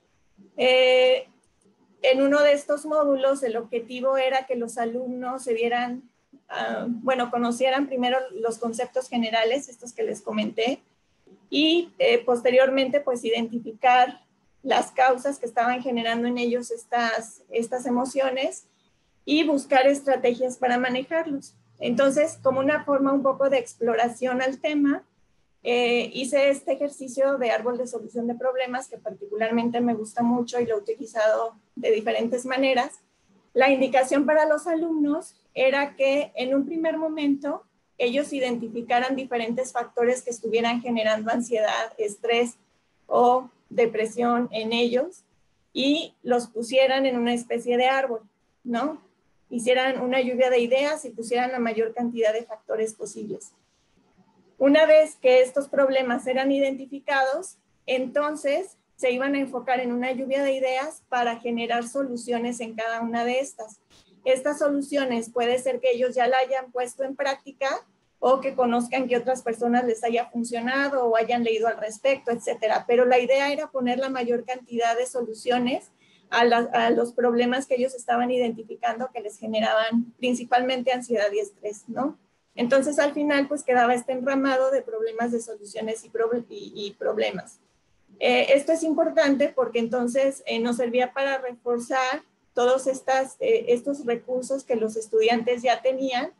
E: En uno de estos módulos, el objetivo era que los alumnos se vieran, conocieran primero los conceptos generales, estos que les comenté, y posteriormente, pues, identificar las causas que estaban generando en ellos estas emociones y buscar estrategias para manejarlos. Entonces, como una forma un poco de exploración al tema, hice este ejercicio de árbol de solución de problemas que particularmente me gusta mucho y lo he utilizado de diferentes maneras. La indicación para los alumnos era que en un primer momento ellos identificaran diferentes factores que estuvieran generando ansiedad, estrés o depresión en ellos y los pusieran en una especie de árbol, ¿no? Hicieran una lluvia de ideas y pusieran la mayor cantidad de factores posibles. Una vez que estos problemas eran identificados, entonces se iban a enfocar en una lluvia de ideas para generar soluciones en cada una de estas. Estas soluciones puede ser que ellos ya la hayan puesto en práctica o que conozcan que otras personas les haya funcionado o hayan leído al respecto, etcétera. Pero la idea era poner la mayor cantidad de soluciones a los problemas que ellos estaban identificando que les generaban principalmente ansiedad y estrés, ¿no? Entonces, al final, pues quedaba este enramado de problemas, de soluciones y problemas. Esto es importante porque entonces nos servía para reforzar todos estos recursos que los estudiantes ya tenían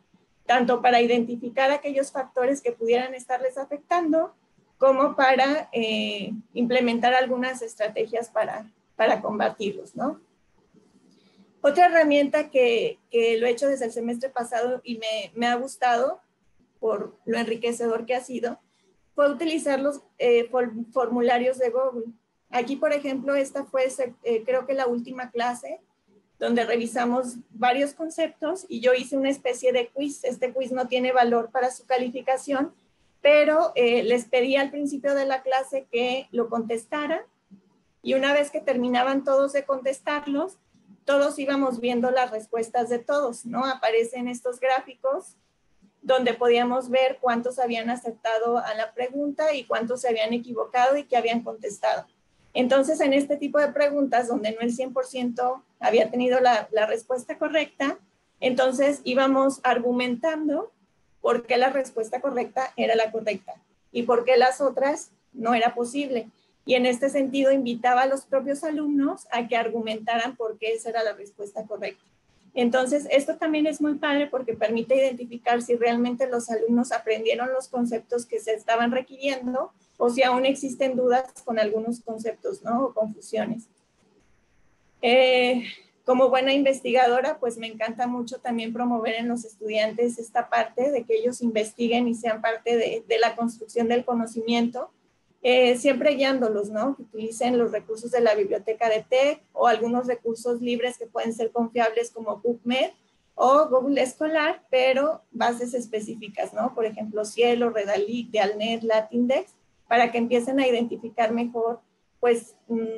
E: tanto para identificar aquellos factores que pudieran estarles afectando, como para implementar algunas estrategias para combatirlos, ¿no? Otra herramienta que lo he hecho desde el semestre pasado y me ha gustado por lo enriquecedor que ha sido, fue utilizar los formularios de Google. Aquí, por ejemplo, esta fue creo que la última clase donde revisamos varios conceptos y yo hice una especie de quiz. Este quiz no tiene valor para su calificación, pero les pedí al principio de la clase que lo contestaran y una vez que terminaban todos de contestarlos, todos íbamos viendo las respuestas de todos, ¿no? Aparecen estos gráficos donde podíamos ver cuántos habían acertado a la pregunta y cuántos se habían equivocado y que habían contestado. Entonces, en este tipo de preguntas, donde no el 100% había tenido la respuesta correcta, entonces íbamos argumentando por qué la respuesta correcta era la correcta y por qué las otras no era posible. Y en este sentido, invitaba a los propios alumnos a que argumentaran por qué esa era la respuesta correcta. Entonces, esto también es muy padre porque permite identificar si realmente los alumnos aprendieron los conceptos que se estaban requiriendo o si aún existen dudas con algunos conceptos, ¿no? O confusiones. Como buena investigadora, pues me encanta mucho también promover en los estudiantes esta parte de que ellos investiguen y sean parte de la construcción del conocimiento, siempre guiándolos, ¿no? Que utilicen los recursos de la biblioteca de TEC o algunos recursos libres que pueden ser confiables como PubMed o Google Escolar, pero bases específicas, ¿no? Por ejemplo, Cielo, Redalyc, Dialnet, Latindex, para que empiecen a identificar mejor, pues,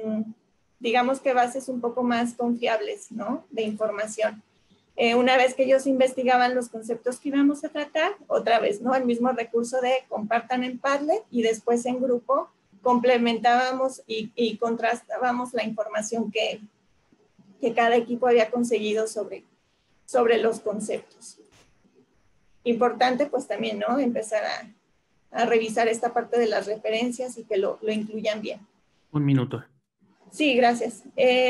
E: digamos que bases un poco más confiables, ¿no? De información. Una vez que ellos investigaban los conceptos que íbamos a tratar, otra vez, ¿no? El mismo recurso de compartan en Padlet y después en grupo complementábamos y contrastábamos la información que cada equipo había conseguido sobre los conceptos. Importante, pues también, ¿no? Empezar a revisar esta parte de las referencias y que lo incluyan bien.
D: Un minuto.
E: Sí, gracias.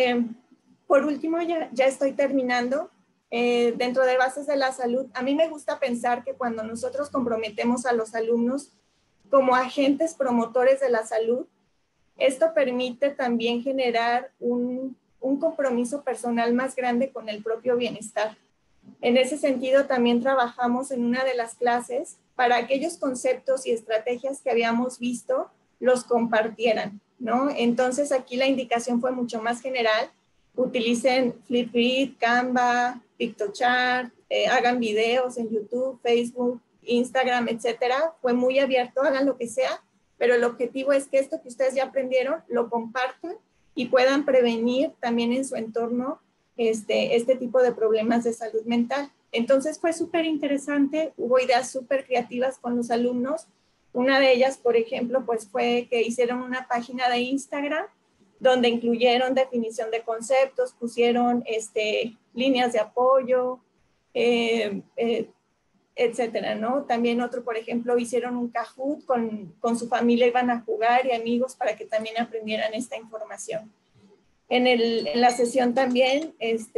E: Por último, ya estoy terminando. Dentro de bases de la salud, a mí me gusta pensar que cuando nosotros comprometemos a los alumnos como agentes promotores de la salud, esto permite también generar un compromiso personal más grande con el propio bienestar. En ese sentido, también trabajamos en una de las clases para aquellos conceptos y estrategias que habíamos visto, los compartieran, ¿no? Entonces, aquí la indicación fue mucho más general. Utilicen Flipgrid, Canva, Pictochart, hagan videos en YouTube, Facebook, Instagram, etcétera. Fue muy abierto, hagan lo que sea, pero el objetivo es que esto que ustedes ya aprendieron lo compartan y puedan prevenir también en su entorno este tipo de problemas de salud mental. Entonces fue súper interesante, hubo ideas súper creativas con los alumnos. Una de ellas, por ejemplo, pues fue que hicieron una página de Instagram donde incluyeron definición de conceptos, pusieron líneas de apoyo, etcétera, ¿no? También otro, por ejemplo, hicieron un Kahoot con su familia, iban a jugar y amigos para que también aprendieran esta información. En la sesión también,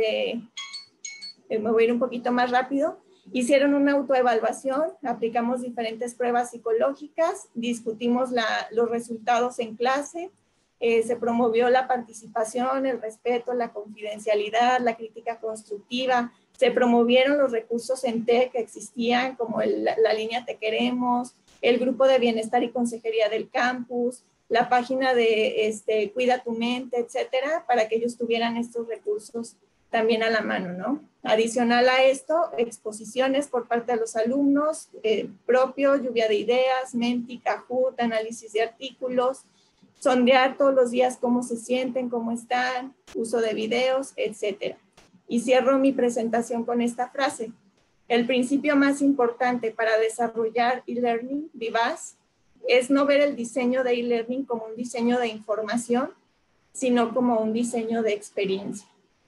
E: me voy a ir un poquito más rápido, hicieron una autoevaluación, aplicamos diferentes pruebas psicológicas, discutimos los resultados en clase, se promovió la participación, el respeto, la confidencialidad, la crítica constructiva, se promovieron los recursos en TEC que existían, como la línea Te Queremos, el grupo de bienestar y consejería del campus, la página de Cuida tu mente, etcétera, para que ellos tuvieran estos recursos también a la mano, ¿no? Adicional a esto, exposiciones por parte de los alumnos, propio, lluvia de ideas, Menti, Kahoot, análisis de artículos, sondear todos los días cómo se sienten, cómo están, uso de videos, etcétera. Y cierro mi presentación con esta frase. El principio más importante para desarrollar e-learning vivaz es no ver el diseño de e-learning como un diseño de información, sino como un diseño de experiencia.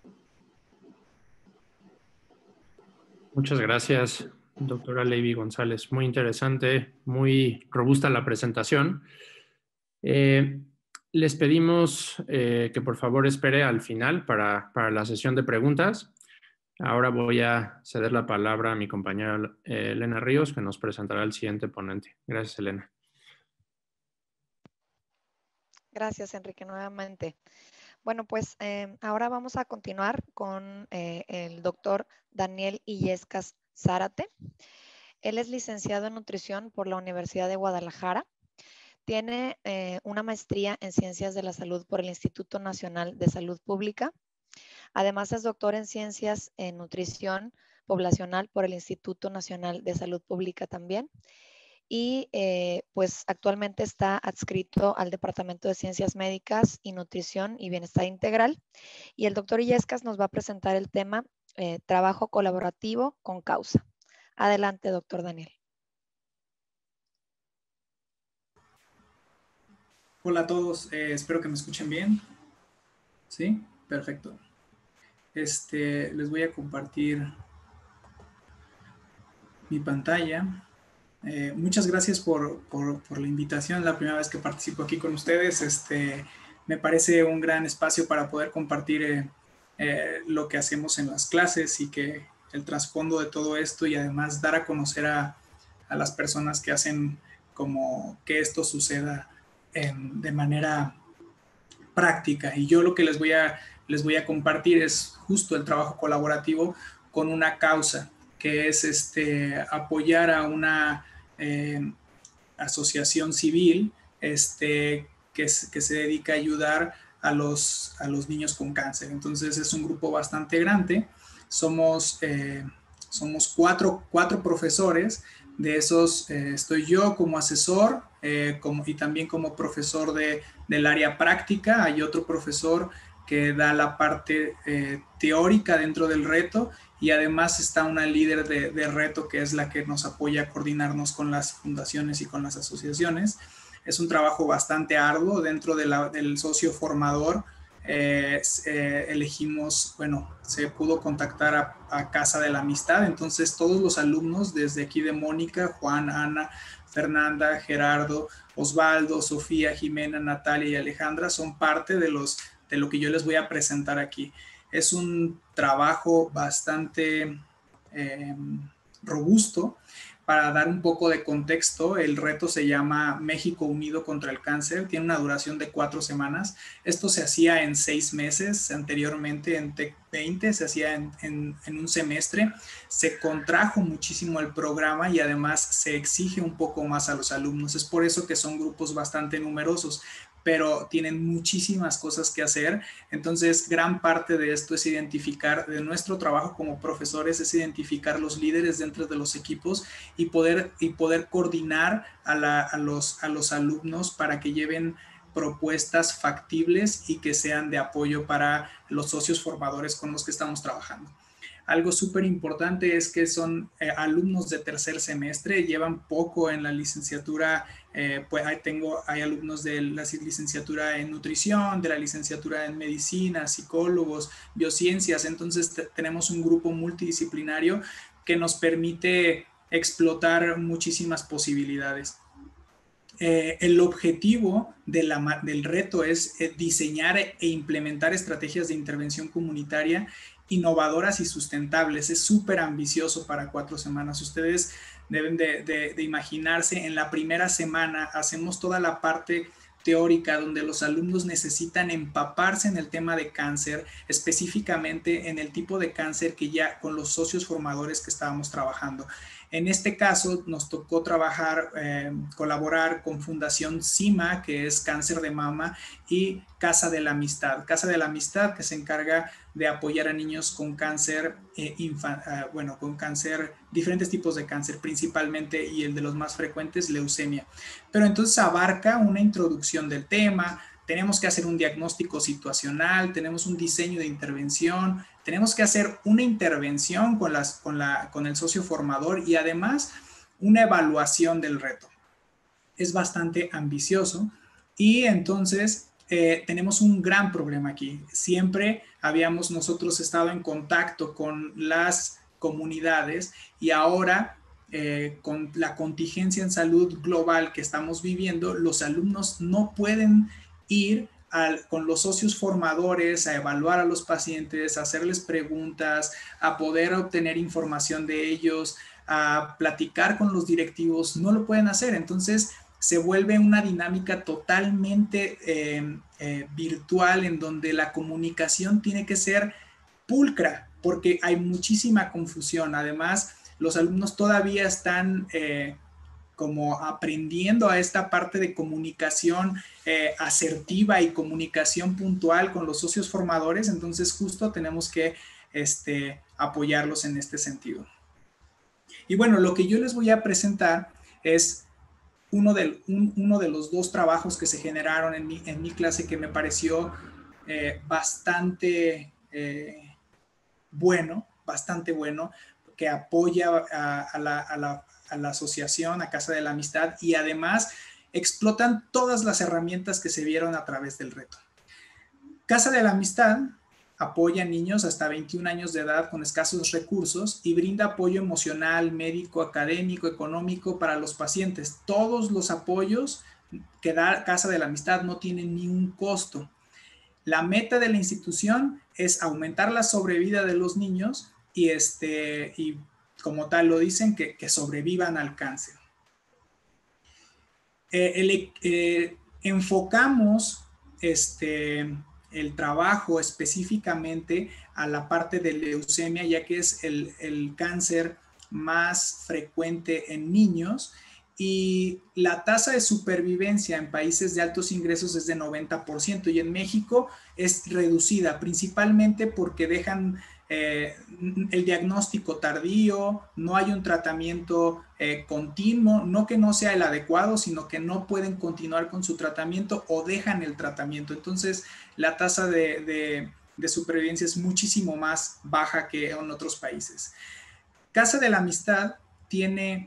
D: Muchas gracias, doctora Leyvi González. Muy interesante, muy robusta la presentación. Les pedimos que por favor espere al final para la sesión de preguntas. Ahora voy a ceder la palabra a mi compañera Elena Ríos, que nos presentará el siguiente ponente. Gracias, Elena.
B: Gracias, Enrique, nuevamente. Bueno, pues ahora vamos a continuar con el doctor Daniel Illescas Zárate. Él es licenciado en nutrición por la Universidad de Guadalajara. Tiene una maestría en Ciencias de la Salud por el Instituto Nacional de Salud Pública. Además es doctor en Ciencias en Nutrición Poblacional por el Instituto Nacional de Salud Pública también. Y pues actualmente está adscrito al Departamento de Ciencias Médicas y Nutrición y Bienestar Integral. Y el doctor Illescas nos va a presentar el tema trabajo colaborativo con causa. Adelante, doctor Daniel.
H: Hola a todos, espero que me escuchen bien. ¿Sí? Perfecto. Les voy a compartir mi pantalla. Muchas gracias por la invitación. La primera vez que participo aquí con ustedes. Me parece un gran espacio para poder compartir lo que hacemos en las clases y que el trasfondo de todo esto, y además dar a conocer a las personas que hacen como que esto suceda de manera práctica. Y yo lo que les voy a compartir es justo el trabajo colaborativo con una causa, que es apoyar a una asociación civil que se dedica a ayudar a los niños con cáncer. Entonces es un grupo bastante grande. Somos cuatro profesores. De esos estoy yo como asesor y también como profesor del área práctica. Hay otro profesor que da la parte teórica dentro del reto, y además está una líder de reto que es la que nos apoya a coordinarnos con las fundaciones y con las asociaciones. Es un trabajo bastante arduo dentro del socio formador. Elegimos, se pudo contactar a Casa de la Amistad, entonces todos los alumnos, desde aquí de Mónica, Juan, Ana, Fernanda, Gerardo, Osvaldo, Sofía, Jimena, Natalia y Alejandra son parte de lo que yo les voy a presentar aquí. Es un trabajo bastante robusto. Para dar un poco de contexto, el reto se llama México Unido contra el Cáncer. Tiene una duración de 4 semanas. Esto se hacía en 6 meses. Anteriormente en TEC 20 se hacía en un semestre. Se contrajo muchísimo el programa y además se exige un poco más a los alumnos. Es por eso que son grupos bastante numerosos, pero tienen muchísimas cosas que hacer. Entonces, gran parte de esto es identificar, de nuestro trabajo como profesores, es identificar los líderes dentro de los equipos y poder coordinar a los alumnos para que lleven propuestas factibles y que sean de apoyo para los socios formadores con los que estamos trabajando. Algo súper importante es que son alumnos de tercer semestre, llevan poco en la licenciatura. Pues hay alumnos de la licenciatura en nutrición, de la licenciatura en medicina, psicólogos, biociencias. Entonces tenemos un grupo multidisciplinario que nos permite explotar muchísimas posibilidades. El objetivo del reto es diseñar e implementar estrategias de intervención comunitaria innovadoras y sustentables. Es súper ambicioso para 4 semanas. Ustedes deben de imaginarse, en la primera semana hacemos toda la parte teórica donde los alumnos necesitan empaparse en el tema de cáncer, específicamente en el tipo de cáncer que ya con los socios formadores que estábamos trabajando. En este caso nos tocó trabajar, colaborar con Fundación CIMA, que es cáncer de mama, y Casa de la Amistad. Casa de la Amistad, que se encarga de apoyar a niños con cáncer, con cáncer, diferentes tipos de cáncer, principalmente, y el de los más frecuentes, leucemia. Pero entonces abarca una introducción del tema. Tenemos que hacer un diagnóstico situacional, tenemos un diseño de intervención, tenemos que hacer una intervención con el socio formador y además una evaluación del reto. Es bastante ambicioso y entonces tenemos un gran problema aquí. Siempre habíamos nosotros estado en contacto con las comunidades y ahora con la contingencia en salud global que estamos viviendo, los alumnos no pueden ir con los socios formadores a evaluar a los pacientes, a hacerles preguntas, a poder obtener información de ellos, a platicar con los directivos, no lo pueden hacer. Entonces se vuelve una dinámica totalmente virtual, en donde la comunicación tiene que ser pulcra, porque hay muchísima confusión. Además, los alumnos todavía están como aprendiendo a esta parte de comunicación asertiva y comunicación puntual con los socios formadores. Entonces justo tenemos que apoyarlos en este sentido. Y bueno, lo que yo les voy a presentar es uno de los dos trabajos que se generaron en mi clase, que me pareció bastante bueno, que apoya a la asociación, a Casa de la Amistad, y además explotan todas las herramientas que se vieron a través del reto. Casa de la Amistad apoya a niños hasta 21 años de edad con escasos recursos y brinda apoyo emocional, médico, académico, económico para los pacientes. Todos los apoyos que da Casa de la Amistad no tienen ni un costo. La meta de la institución es aumentar la sobrevida de los niños y como tal lo dicen, que sobrevivan al cáncer. Enfocamos el trabajo específicamente a la parte de leucemia, ya que es el cáncer más frecuente en niños, y la tasa de supervivencia en países de altos ingresos es de 90%, y en México es reducida, principalmente porque dejan el diagnóstico tardío, no hay un tratamiento continuo, no que no sea el adecuado, sino que no pueden continuar con su tratamiento o dejan el tratamiento. Entonces, la tasa de supervivencia es muchísimo más baja que en otros países. Casa de la Amistad tiene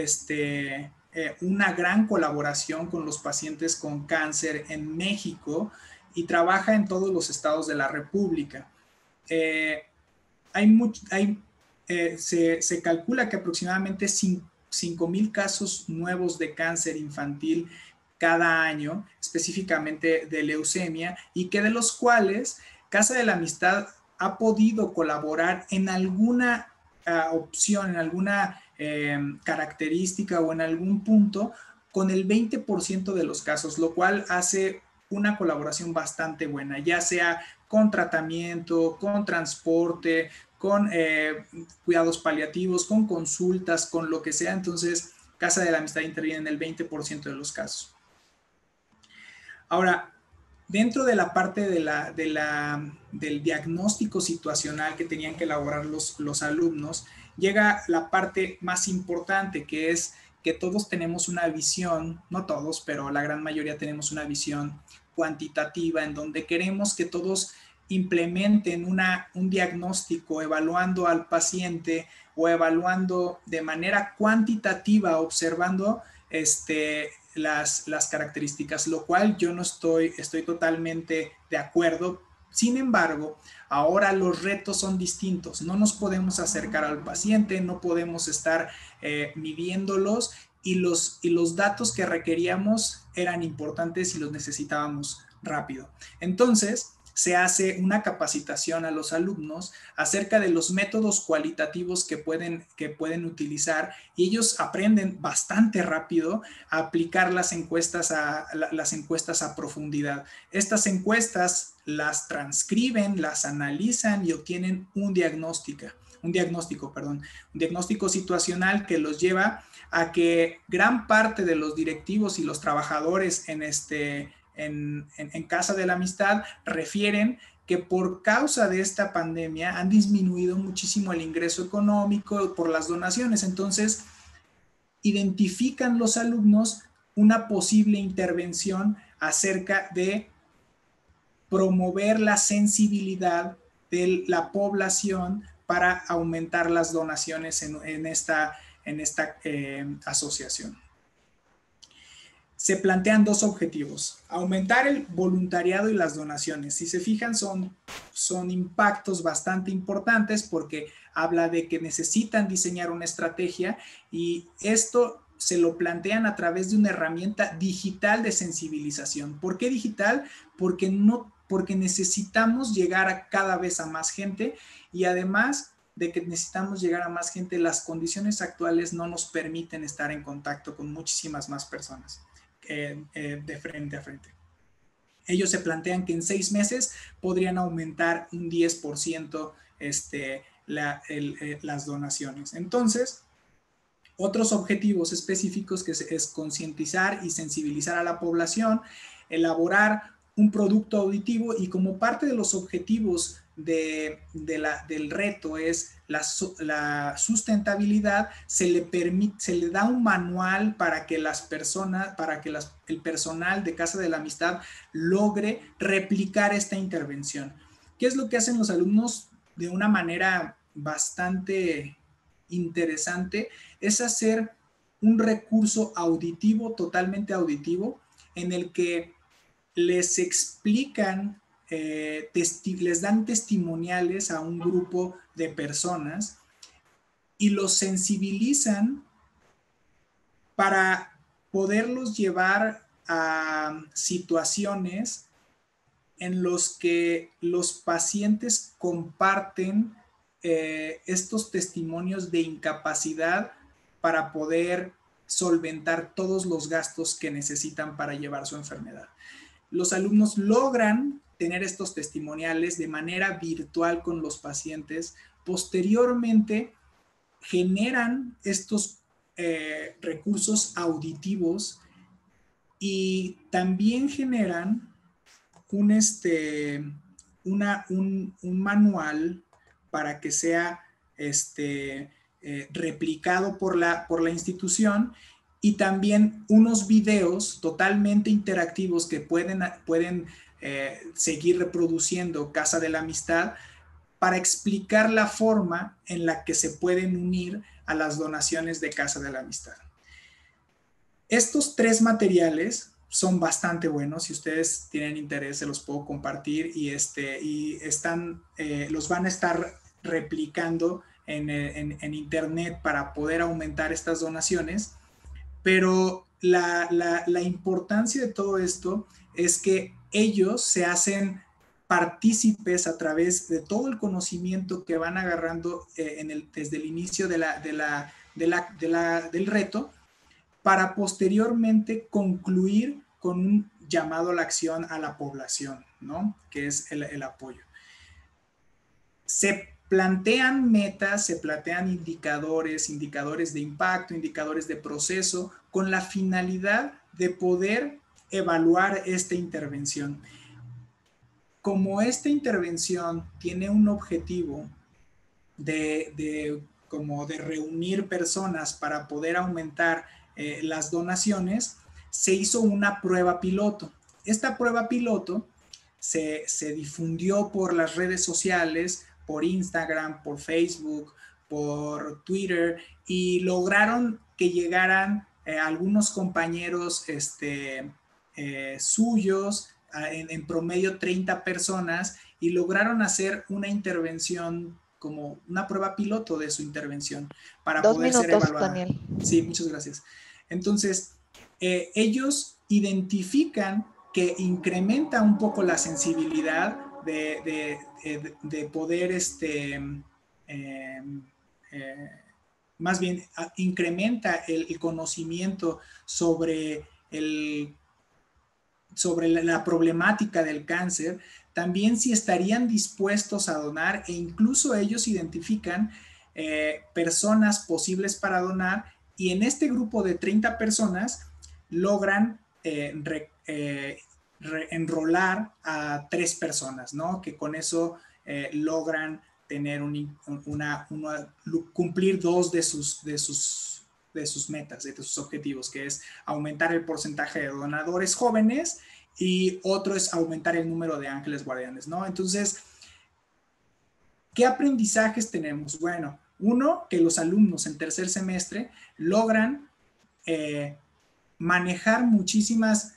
H: una gran colaboración con los pacientes con cáncer en México y trabaja en todos los estados de la República. Se calcula que aproximadamente 5,000 casos nuevos de cáncer infantil cada año, específicamente de leucemia, y que de los cuales Casa de la Amistad ha podido colaborar en alguna opción, en alguna característica o en algún punto con el 20% de los casos, lo cual hace una colaboración bastante buena, ya sea con tratamiento, con transporte, con cuidados paliativos, con consultas, con lo que sea. Entonces, Casa de la Amistad interviene en el 20% de los casos. Ahora, dentro de la parte del diagnóstico situacional que tenían que elaborar los alumnos, llega la parte más importante, que es que todos tenemos una visión, no todos, pero la gran mayoría tenemos una visión cuantitativa, en donde queremos que todos implementen un diagnóstico evaluando al paciente o evaluando de manera cuantitativa, observando las características, lo cual yo no estoy totalmente de acuerdo. Sin embargo, ahora los retos son distintos. No nos podemos acercar al paciente, no podemos estar midiéndolos, y los datos que requeríamos eran importantes y los necesitábamos rápido. Entonces, se hace una capacitación a los alumnos acerca de los métodos cualitativos que pueden utilizar, y ellos aprenden bastante rápido a aplicar las encuestas a profundidad. Estas encuestas las transcriben, las analizan y obtienen un diagnóstico situacional que los lleva a que gran parte de los directivos y los trabajadores en Casa de la Amistad refieren que por causa de esta pandemia han disminuido muchísimo el ingreso económico por las donaciones. Entonces, identifican los alumnos una posible intervención acerca de promover la sensibilidad de la población para aumentar las donaciones en esta asociación. Se plantean dos objetivos: aumentar el voluntariado y las donaciones. Si se fijan, son impactos bastante importantes, porque habla de que necesitan diseñar una estrategia, y esto se lo plantean a través de una herramienta digital de sensibilización. ¿Por qué digital? porque necesitamos llegar a cada vez a más gente, y además de que necesitamos llegar a más gente, las condiciones actuales no nos permiten estar en contacto con muchísimas más personas de frente a frente. Ellos se plantean que en 6 meses podrían aumentar un 10% las donaciones. Entonces, otros objetivos específicos que es concientizar y sensibilizar a la población, elaborar un producto auditivo, y como parte de los objetivos del reto es la sustentabilidad, se le da un manual para que el personal de Casa de la Amistad logre replicar esta intervención. ¿Qué es lo que hacen los alumnos de una manera bastante interesante? Es hacer un recurso auditivo, totalmente auditivo, en el que les explican, les dan testimoniales a un grupo de personas y los sensibilizan para poderlos llevar a situaciones en los que los pacientes comparten estos testimonios de incapacidad para poder solventar todos los gastos que necesitan para llevar su enfermedad. Los alumnos logran tener estos testimoniales de manera virtual con los pacientes. Posteriormente, generan estos recursos auditivos y también generan un manual para que sea replicado por la institución, y también unos videos totalmente interactivos que pueden seguir reproduciendo Casa de la Amistad para explicar la forma en la que se pueden unir a las donaciones de Casa de la Amistad. Estos 3 materiales son bastante buenos. Si ustedes tienen interés, se los puedo compartir, y los van a estar replicando en internet para poder aumentar estas donaciones. Pero la importancia de todo esto es que ellos se hacen partícipes a través de todo el conocimiento que van agarrando desde el inicio del reto, para posteriormente concluir con un llamado a la acción a la población, ¿no? Que es el apoyo. Se plantean metas, se plantean indicadores de impacto, indicadores de proceso, con la finalidad de poder evaluar esta intervención. Como esta intervención tiene un objetivo de reunir personas para poder aumentar las donaciones, se hizo una prueba piloto. Esta prueba piloto se difundió por las redes sociales, por Instagram, por Facebook, por Twitter, y lograron que llegaran algunos compañeros suyos, en promedio 30 personas, y lograron hacer una intervención, como una prueba piloto de su intervención, para poder ser evaluada. Daniel. Sí, muchas gracias. Entonces, ellos identifican que incrementa un poco la sensibilidad de poder, más bien incrementa el conocimiento sobre la problemática del cáncer. También si estarían dispuestos a donar, e incluso ellos identifican personas posibles para donar, y en este grupo de 30 personas logran enrolar a 3 personas, ¿no? Que con eso logran tener cumplir 2 de sus metas, de sus objetivos, que es aumentar el porcentaje de donadores jóvenes, y otro es aumentar el número de ángeles guardianes, ¿no? Entonces, ¿qué aprendizajes tenemos? Bueno, uno, que los alumnos en tercer semestre logran manejar muchísimas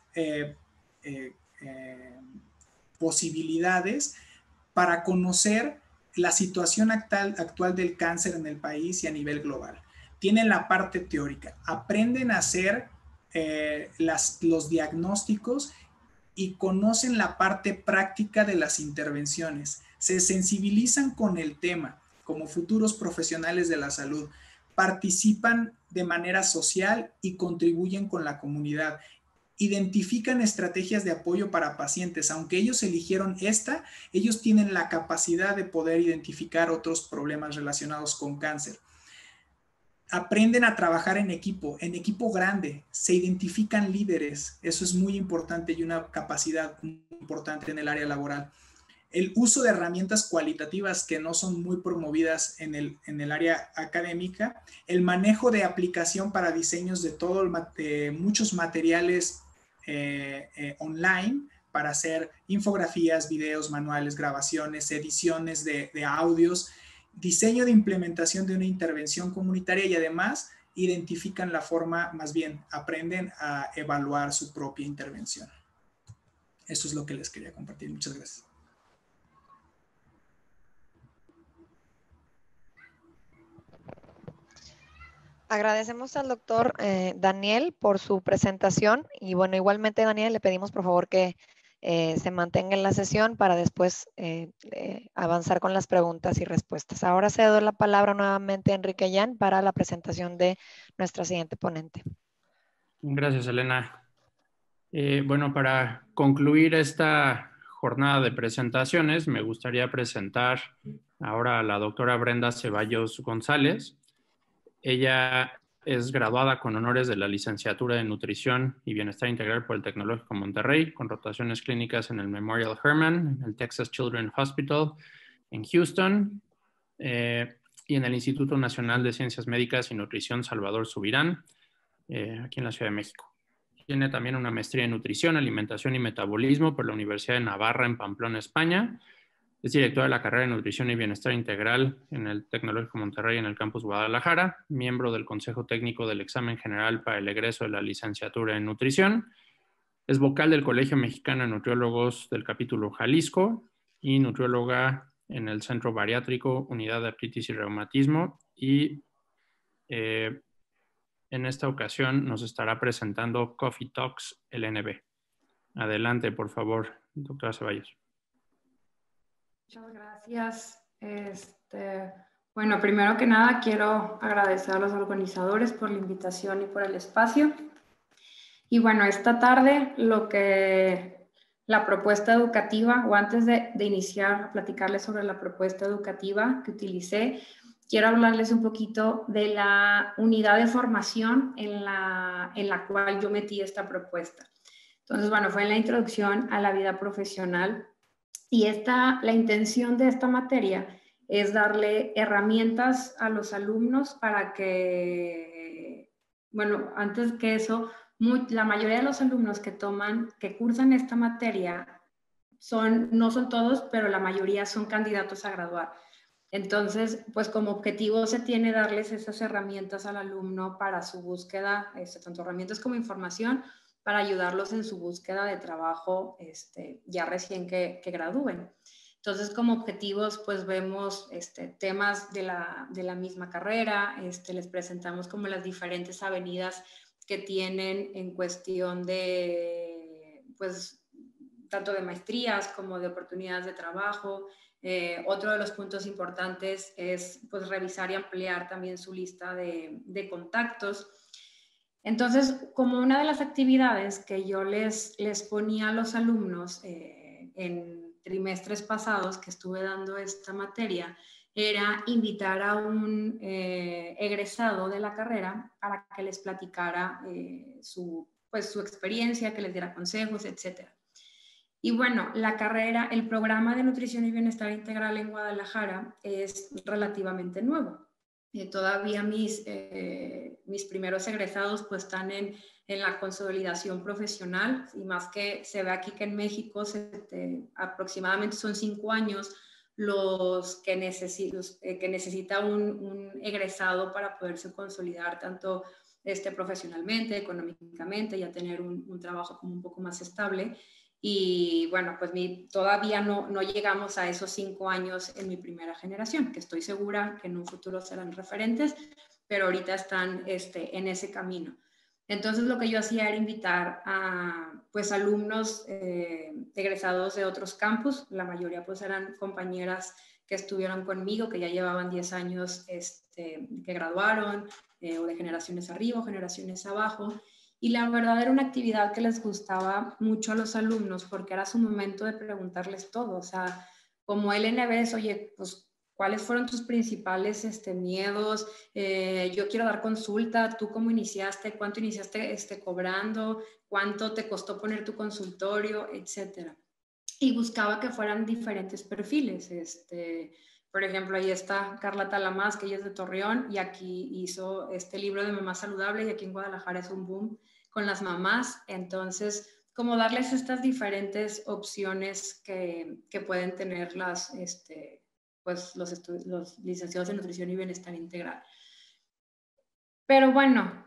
H: posibilidades para conocer la situación actual del cáncer en el país y a nivel global. Tienen la parte teórica, aprenden a hacer los diagnósticos, y conocen la parte práctica de las intervenciones. Se sensibilizan con el tema como futuros profesionales de la salud, participan de manera social y contribuyen con la comunidad. Identifican estrategias de apoyo para pacientes. Aunque ellos eligieron esta, ellos tienen la capacidad de poder identificar otros problemas relacionados con cáncer. Aprenden a trabajar en equipo grande, se identifican líderes, eso es muy importante y una capacidad muy importante en el área laboral. El uso de herramientas cualitativas que no son muy promovidas en el área académica, el manejo de aplicación para diseños de muchos materiales online para hacer infografías, videos, manuales, grabaciones, ediciones de audios, diseño de implementación de una intervención comunitaria y además identifican la forma, más bien aprenden a evaluar su propia intervención. Eso es lo que les quería compartir. Muchas gracias.
B: Agradecemos al doctor Daniel por su presentación y bueno, igualmente Daniel le pedimos por favor que se mantenga en la sesión para después avanzar con las preguntas y respuestas. Ahora cedo la palabra nuevamente a Enrique Yan para la presentación de nuestra siguiente ponente.
D: Gracias, Elena. Bueno, para concluir esta jornada de presentaciones, me gustaría presentar ahora a la doctora Brenda Ceballos González. Ella es graduada con honores de la licenciatura de Nutrición y Bienestar Integral por el Tecnológico Monterrey, con rotaciones clínicas en el Memorial Hermann, en el Texas Children's Hospital en Houston y en el Instituto Nacional de Ciencias Médicas y Nutrición Salvador Subirán, aquí en la Ciudad de México. Tiene también una maestría en Nutrición, Alimentación y Metabolismo por la Universidad de Navarra en Pamplona, España. Es directora de la carrera de Nutrición y Bienestar Integral en el Tecnológico Monterrey en el campus Guadalajara, miembro del Consejo Técnico del Examen General para el egreso de la licenciatura en Nutrición. Es vocal del Colegio Mexicano de Nutriólogos del capítulo Jalisco y nutrióloga en el Centro Bariátrico, Unidad de Artritis y Reumatismo. Y en esta ocasión nos estará presentando Coffee Talks LNB. Adelante, por favor, doctora Ceballos.
I: Muchas gracias. Bueno, primero que nada quiero agradecer a los organizadores por la invitación y por el espacio. Y bueno, esta tarde la propuesta educativa, o antes de iniciar a platicarles sobre la propuesta educativa que utilicé, quiero hablarles un poquito de la unidad de formación en la cual yo metí esta propuesta. Entonces, bueno, fue en la introducción a la vida profesional. Y la intención de esta materia es darle herramientas a los alumnos para que, bueno, antes que eso, la mayoría de los alumnos que cursan esta materia no son todos, pero la mayoría son candidatos a graduar. Entonces, pues como objetivo se tiene darles esas herramientas al alumno para su búsqueda, tanto herramientas como información, para ayudarlos en su búsqueda de trabajo ya recién que gradúen. Entonces, como objetivos, pues vemos temas de la misma carrera, les presentamos como las diferentes avenidas que tienen en cuestión de, pues, tanto de maestrías como de oportunidades de trabajo. Otro de los puntos importantes es, pues, revisar y ampliar también su lista de contactos. Entonces, como una de las actividades que yo les ponía a los alumnos en trimestres pasados que estuve dando esta materia, era invitar a un egresado de la carrera para que les platicara su experiencia, que les diera consejos, etc. Y bueno, el programa de Nutrición y Bienestar Integral en Guadalajara es relativamente nuevo. Todavía mis primeros egresados pues están en la consolidación profesional, y más que se ve aquí que en México aproximadamente son 5 años los que necesita un egresado para poderse consolidar tanto profesionalmente, económicamente, ya tener un trabajo como un poco más estable. Y bueno, pues todavía no llegamos a esos 5 años en mi primera generación, que estoy segura que en un futuro serán referentes, pero ahorita están en ese camino. Entonces lo que yo hacía era invitar a pues alumnos egresados de otros campus, la mayoría pues eran compañeras que estuvieron conmigo, que ya llevaban 10 años que graduaron, o de generaciones arriba o generaciones abajo, y la verdad era una actividad que les gustaba mucho a los alumnos porque era su momento de preguntarles todo, o sea, como LNB, oye, pues ¿cuáles fueron tus principales miedos? Yo quiero dar consulta, ¿tú cómo iniciaste? ¿Cuánto iniciaste cobrando? ¿Cuánto te costó poner tu consultorio? Etcétera. Y buscaba que fueran diferentes perfiles. Por ejemplo, ahí está Carla Talamás, que ella es de Torreón, y aquí hizo este libro de Mamá Saludable, y aquí en Guadalajara es un boom con las mamás. Entonces, como darles estas diferentes opciones que pueden tener pues los licenciados en Nutrición y Bienestar Integral. Pero bueno,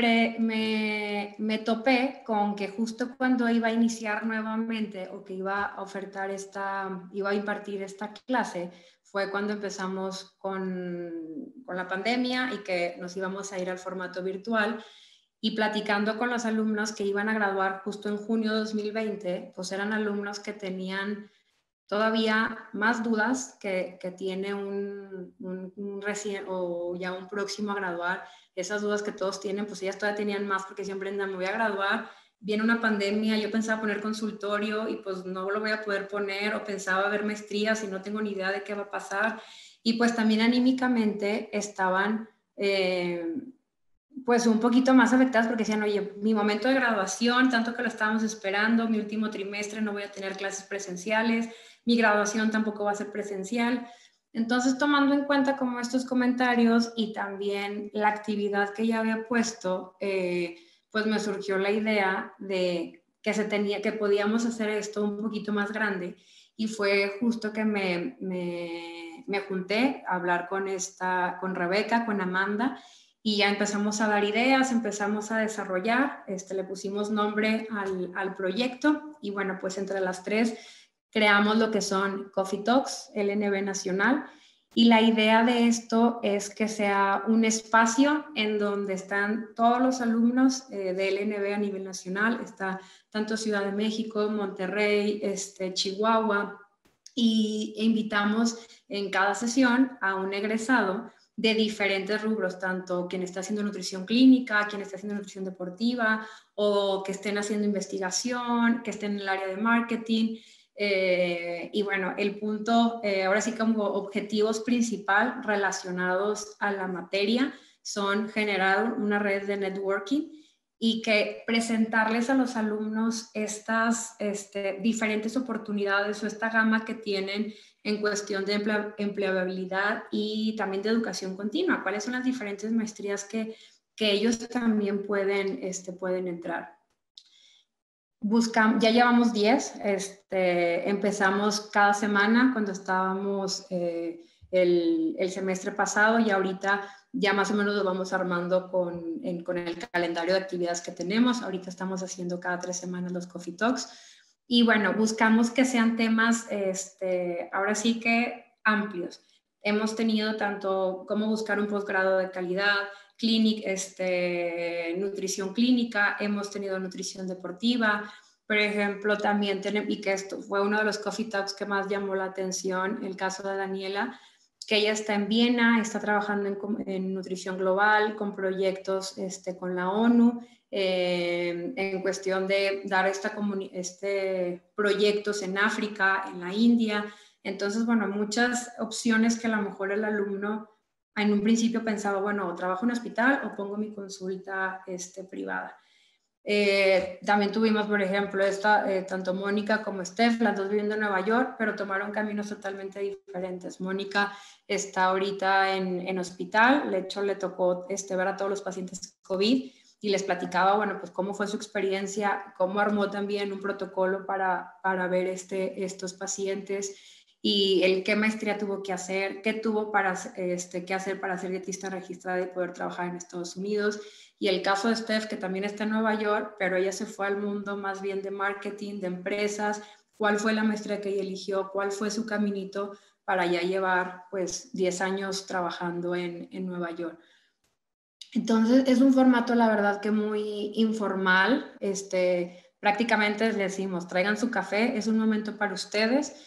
I: me topé con que justo cuando iba a iniciar nuevamente o que iba a impartir esta clase, fue cuando empezamos con la pandemia y que nos íbamos a ir al formato virtual, y platicando con los alumnos que iban a graduar justo en junio de 2020, pues eran alumnos que tenían todavía más dudas que tiene un recién o ya un próximo a graduar. Esas dudas que todos tienen, pues ellas todavía tenían más porque siempre andan, me voy a graduar, viene una pandemia, yo pensaba poner consultorio y pues no lo voy a poder poner, o pensaba ver maestrías y no tengo ni idea de qué va a pasar. Y pues también anímicamente estaban pues un poquito más afectadas porque decían, oye, mi momento de graduación, tanto que lo estábamos esperando, mi último trimestre no voy a tener clases presenciales, mi graduación tampoco va a ser presencial. Entonces, tomando en cuenta como estos comentarios y también la actividad que ya había puesto, pues me surgió la idea de que podíamos hacer esto un poquito más grande, y fue justo que me junté a hablar con Rebeca, con Amanda, y ya empezamos a dar ideas, empezamos a desarrollar, le pusimos nombre al proyecto, y bueno, pues entre las tres creamos lo que son Coffee Talks, LNB Nacional, y la idea de esto es que sea un espacio en donde están todos los alumnos de LNB a nivel nacional, está tanto Ciudad de México, Monterrey, Chihuahua, e invitamos en cada sesión a un egresado de diferentes rubros, tanto quien está haciendo nutrición clínica, quien está haciendo nutrición deportiva, o que estén haciendo investigación, que estén en el área de marketing. Y bueno, el punto, ahora sí como objetivos principal relacionados a la materia son generar una red de networking y que presentarles a los alumnos estas diferentes oportunidades o esta gama que tienen en cuestión de empleabilidad y también de educación continua. ¿Cuáles son las diferentes maestrías que ellos también pueden entrar? Ya llevamos 10, empezamos cada semana cuando estábamos el semestre pasado, y ahorita ya más o menos lo vamos armando con el calendario de actividades que tenemos. Ahorita estamos haciendo cada 3 semanas los Coffee Talks, y bueno, buscamos que sean temas ahora sí que amplios. Hemos tenido tanto cómo buscar un posgrado de calidad, nutrición clínica, hemos tenido nutrición deportiva, por ejemplo, también tenemos, y que esto fue uno de los Coffee Talks que más llamó la atención, el caso de Daniela, que ella está en Viena, está trabajando en nutrición global, con proyectos con la ONU, en cuestión de dar proyectos en África, en la India. Entonces, bueno, muchas opciones que a lo mejor el alumno en un principio pensaba, bueno, o trabajo en un hospital o pongo mi consulta privada. También tuvimos, por ejemplo, tanto Mónica como Steph, las dos viviendo en Nueva York, pero tomaron caminos totalmente diferentes. Mónica está ahorita en hospital, de hecho le tocó ver a todos los pacientes COVID, y les platicaba, bueno, pues cómo fue su experiencia, cómo armó también un protocolo para ver estos pacientes, y qué maestría tuvo que hacer, qué tuvo que hacer para ser dietista registrada y poder trabajar en Estados Unidos. Y el caso de Steph, que también está en Nueva York, pero ella se fue al mundo más bien de marketing, de empresas. ¿Cuál fue la maestría que ella eligió? ¿Cuál fue su caminito para ya llevar pues 10 años trabajando en Nueva York? Entonces, es un formato, la verdad, que muy informal. Prácticamente les decimos, traigan su café, es un momento para ustedes.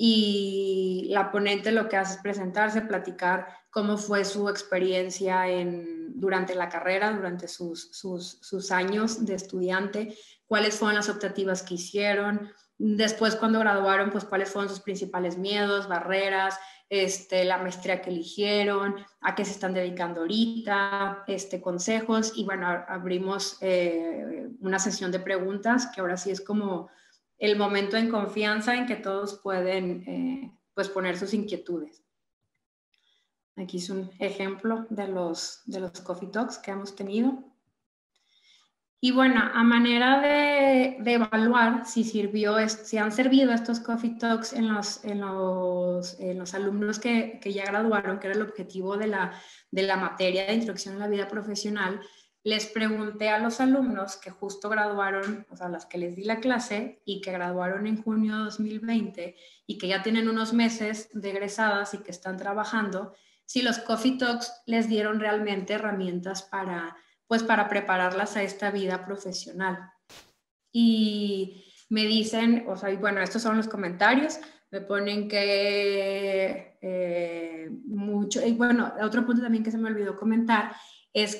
I: Y la ponente lo que hace es presentarse, platicar cómo fue su experiencia durante la carrera, durante sus años de estudiante, cuáles fueron las optativas que hicieron. Después, cuando graduaron, pues cuáles fueron sus principales miedos, barreras, la maestría que eligieron, a qué se están dedicando ahorita, consejos. Y bueno, abrimos una sesión de preguntas, que ahora sí es como el momento en confianza en que todos pueden pues poner sus inquietudes. Aquí es un ejemplo de los Coffee Talks que hemos tenido. Y bueno, a manera de evaluar si han servido estos Coffee Talks en los alumnos que ya graduaron, que era el objetivo de la materia de Introducción a la Vida Profesional, les pregunté a los alumnos que justo graduaron, o sea, las que les di la clase y que graduaron en junio de 2020 y que ya tienen unos meses de egresadas y que están trabajando, si los Coffee Talks les dieron realmente herramientas para prepararlas a esta vida profesional. Y me dicen, o sea, bueno, estos son los comentarios, me ponen que mucho, y bueno, otro punto también que se me olvidó comentar es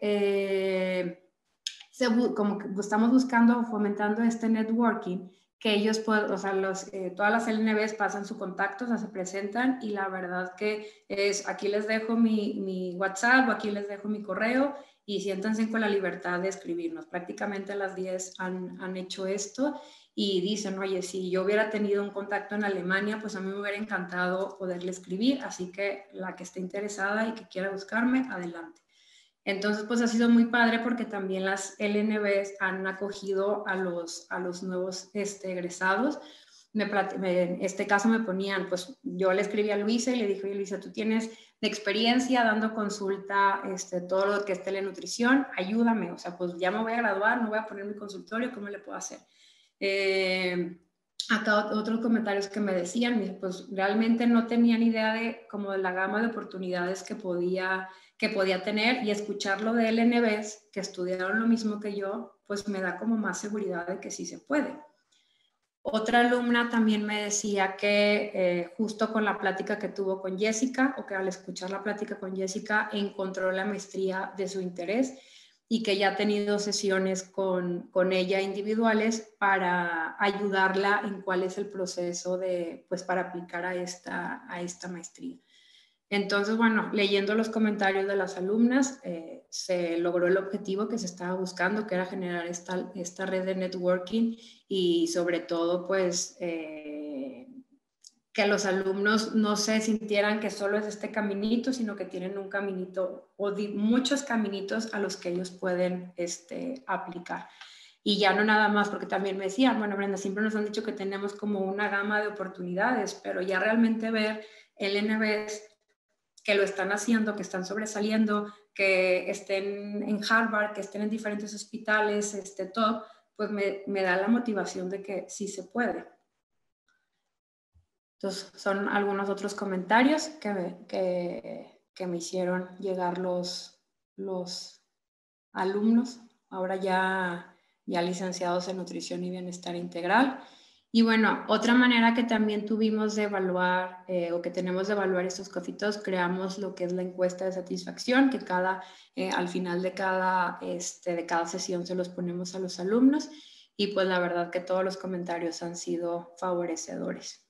I: que como que estamos buscando, fomentando este networking, que ellos pueden, o sea, todas las LNBs pasan su contacto, o sea, se presentan, y la verdad que aquí les dejo mi WhatsApp, o aquí les dejo mi correo, y siéntanse con la libertad de escribirnos. Prácticamente a las 10 han hecho esto y dicen, oye, si yo hubiera tenido un contacto en Alemania, pues a mí me hubiera encantado poderle escribir, así que la que esté interesada y que quiera buscarme, adelante. Entonces, pues ha sido muy padre porque también las LNBs han acogido a los nuevos egresados. En este caso me ponían, pues yo le escribí a Luisa y le dije, oye, Luisa, tú tienes de experiencia dando consulta, todo lo que es telenutrición, ayúdame, o sea, pues ya me voy a graduar, no voy a poner mi consultorio, ¿cómo le puedo hacer? Acá otros comentarios que me decían, pues realmente no tenían idea de como de la gama de oportunidades que podía tener, y escucharlo de LNBs que estudiaron lo mismo que yo, pues me da como más seguridad de que sí se puede. Otra alumna también me decía que justo con la plática que tuvo con Jessica, o que al escuchar la plática con Jessica encontró la maestría de su interés, y que ya ha tenido sesiones con ella individuales para ayudarla en cuál es el proceso para aplicar a esta maestría. Entonces, bueno, leyendo los comentarios de las alumnas, se logró el objetivo que se estaba buscando, que era generar esta red de networking, y sobre todo, pues, que los alumnos no se sintieran que solo es este caminito, sino que tienen un caminito o muchos caminitos a los que ellos pueden aplicar. Y ya no nada más, porque también me decían, bueno, Brenda, siempre nos han dicho que tenemos como una gama de oportunidades, pero ya realmente ver LNBs que lo están haciendo, que están sobresaliendo, que estén en Harvard, que estén en diferentes hospitales, todo, pues me da la motivación de que sí se puede. Entonces, son algunos otros comentarios que me hicieron llegar los alumnos, ahora ya licenciados en Nutrición y Bienestar Integral. Y bueno, otra manera que también tuvimos de evaluar o que tenemos de evaluar estos Coffee Talks, creamos lo que es la encuesta de satisfacción, que al final de cada sesión se los ponemos a los alumnos, y pues la verdad que todos los comentarios han sido favorecedores.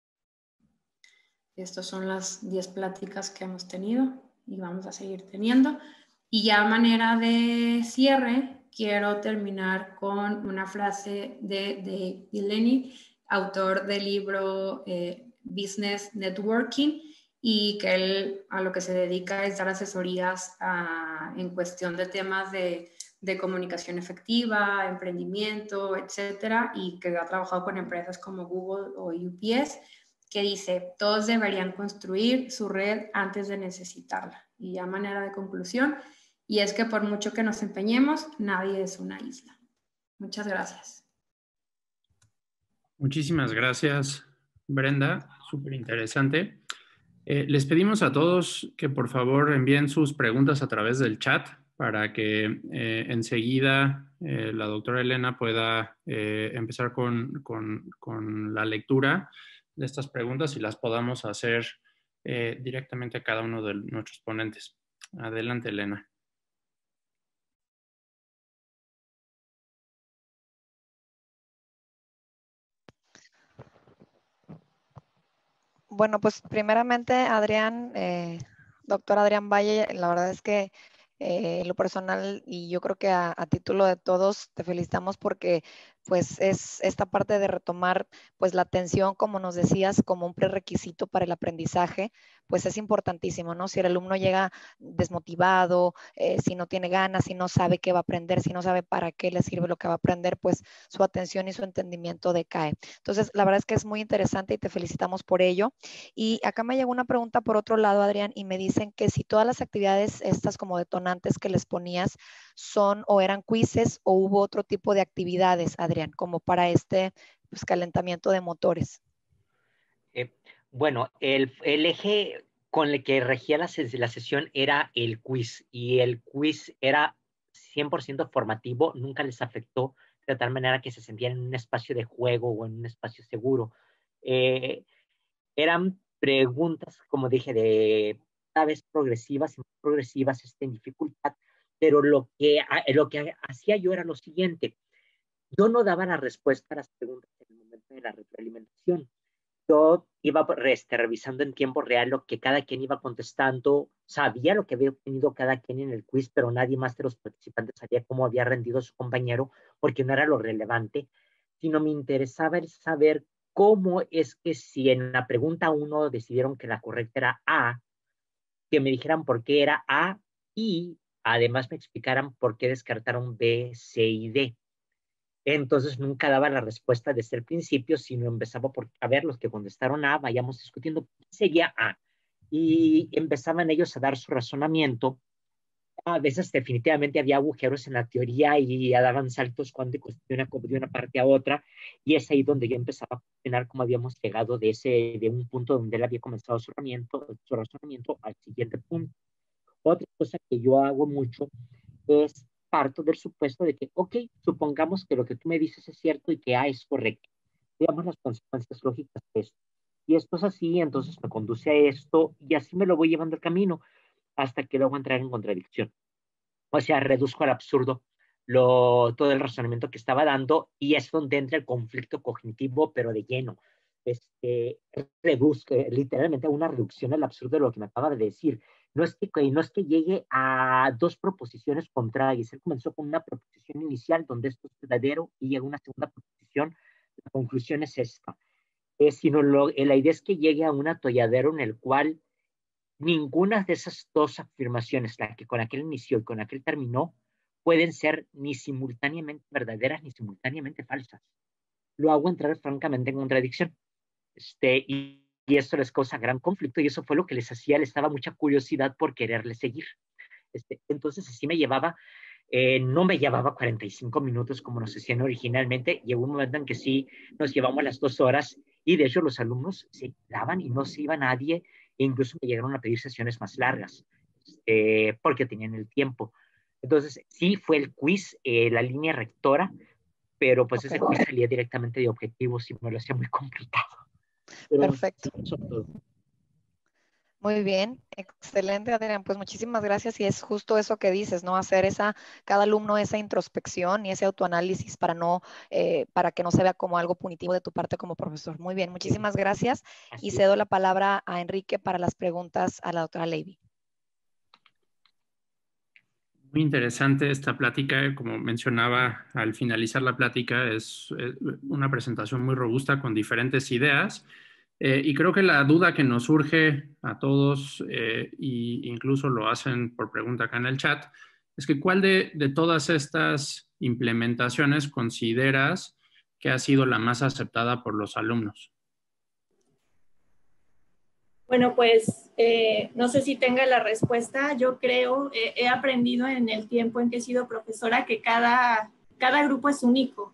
I: Estas son las 10 pláticas que hemos tenido y vamos a seguir teniendo. Y ya a manera de cierre, quiero terminar con una frase de Dave Delaney, autor del libro Business Networking, y que él a lo que se dedica es dar asesorías en cuestión de temas de comunicación efectiva, emprendimiento, etcétera, y que ha trabajado con empresas como Google o UPS, que dice, todos deberían construir su red antes de necesitarla. Y ya manera de conclusión, y es que por mucho que nos empeñemos, nadie es una isla. Muchas gracias.
D: Muchísimas gracias, Brenda. Súper interesante. Les pedimos a todos que por favor envíen sus preguntas a través del chat. para que enseguida la doctora Elena pueda empezar con la lectura de estas preguntas y las podamos hacer directamente a cada uno de nuestros ponentes. Adelante, Elena.
B: Bueno, pues primeramente, Adrián, doctor Adrián Valle, la verdad es que en lo personal y yo creo que a título de todos te felicitamos porque pues es esta parte de retomar pues la atención, como nos decías, como un prerequisito para el aprendizaje, pues es importantísimo, ¿no? Si el alumno llega desmotivado, si no tiene ganas, si no sabe qué va a aprender, si no sabe para qué le sirve lo que va a aprender, pues su atención y su entendimiento decae. Entonces, la verdad es que es muy interesante y te felicitamos por ello. Y acá me llegó una pregunta por otro lado, Adrián, y me dicen que si todas las actividades estas como detonantes que les ponías son o eran quizzes o hubo otro tipo de actividades, Adrián, como para este pues, calentamiento de motores.
C: Bueno, el eje con el que regía la sesión era el quiz, y el quiz era 100% formativo, nunca les afectó de tal manera que se sentían en un espacio de juego o en un espacio seguro. Eran preguntas, como dije, de cada vez progresivas y más progresivas en dificultad, pero lo que hacía yo era lo siguiente: yo no daba la respuesta a las preguntas en el momento de la retroalimentación. Yo iba revisando en tiempo real lo que cada quien iba contestando, sabía lo que había obtenido cada quien en el quiz, pero nadie más de los participantes sabía cómo había rendido su compañero, porque no era lo relevante, sino me interesaba el saber cómo es que si en la pregunta 1 decidieron que la correcta era A, que me dijeran por qué era A y además me explicaran por qué descartaron B, C y D. Entonces nunca daba la respuesta desde el principio, sino empezaba por, a ver, los que contestaron A, vayamos discutiendo qué sería A. Y empezaban ellos a dar su razonamiento. A veces definitivamente había agujeros en la teoría y daban saltos cuánticos de una parte a otra. Y es ahí donde yo empezaba a cuestionar cómo habíamos llegado de un punto donde él había comenzado su razonamiento al siguiente punto. Otra cosa que yo hago mucho es parto del supuesto de que, ok, supongamos que lo que tú me dices es cierto y que A es correcto. Veamos las consecuencias lógicas de esto. Y esto es así, entonces me conduce a esto y así me lo voy llevando el camino hasta que luego entrar en contradicción. O sea, reduzco al absurdo todo el razonamiento que estaba dando y es donde entra el conflicto cognitivo, pero de lleno. Reduzco literalmente a una reducción al absurdo de lo que me acaba de decir. No es que llegue a dos proposiciones contrarias. Él comenzó con una proposición inicial donde esto es verdadero y llega a una segunda proposición. La conclusión es esta. Sino la idea es que llegue a un atolladero en el cual ninguna de esas dos afirmaciones, la que con aquel inició y con aquel terminó, pueden ser ni simultáneamente verdaderas ni simultáneamente falsas. Lo hago entrar francamente en contradicción. Y esto les causa gran conflicto y eso fue lo que les daba mucha curiosidad por quererle seguir. Entonces así me llevaba, no me llevaba 45 minutos como nos hacían originalmente. Llegó un momento en que sí nos llevamos las 2 horas y de hecho los alumnos se quedaban y no se iba nadie e incluso me llegaron a pedir sesiones más largas porque tenían el tiempo. Entonces sí fue el quiz, la línea rectora, pero pues ese quiz salía directamente de objetivos y me lo hacía muy complicado. Pero
B: perfecto. Muy bien, excelente, Adrián. Pues muchísimas gracias y es justo eso que dices, ¿no? Hacer cada alumno esa introspección y ese autoanálisis para que no se vea como algo punitivo de tu parte como profesor. Muy bien, muchísimas gracias y cedo la palabra a Enrique para las preguntas a la doctora Levy.
D: Muy interesante esta plática, como mencionaba al finalizar la plática, es una presentación muy robusta con diferentes ideas. Y creo que la duda que nos surge a todos, e incluso lo hacen por pregunta acá en el chat, es que ¿cuál de todas estas implementaciones consideras que ha sido la más aceptada por los alumnos?
E: Bueno, pues no sé si tenga la respuesta. Yo creo, he aprendido en el tiempo en que he sido profesora que cada grupo es único.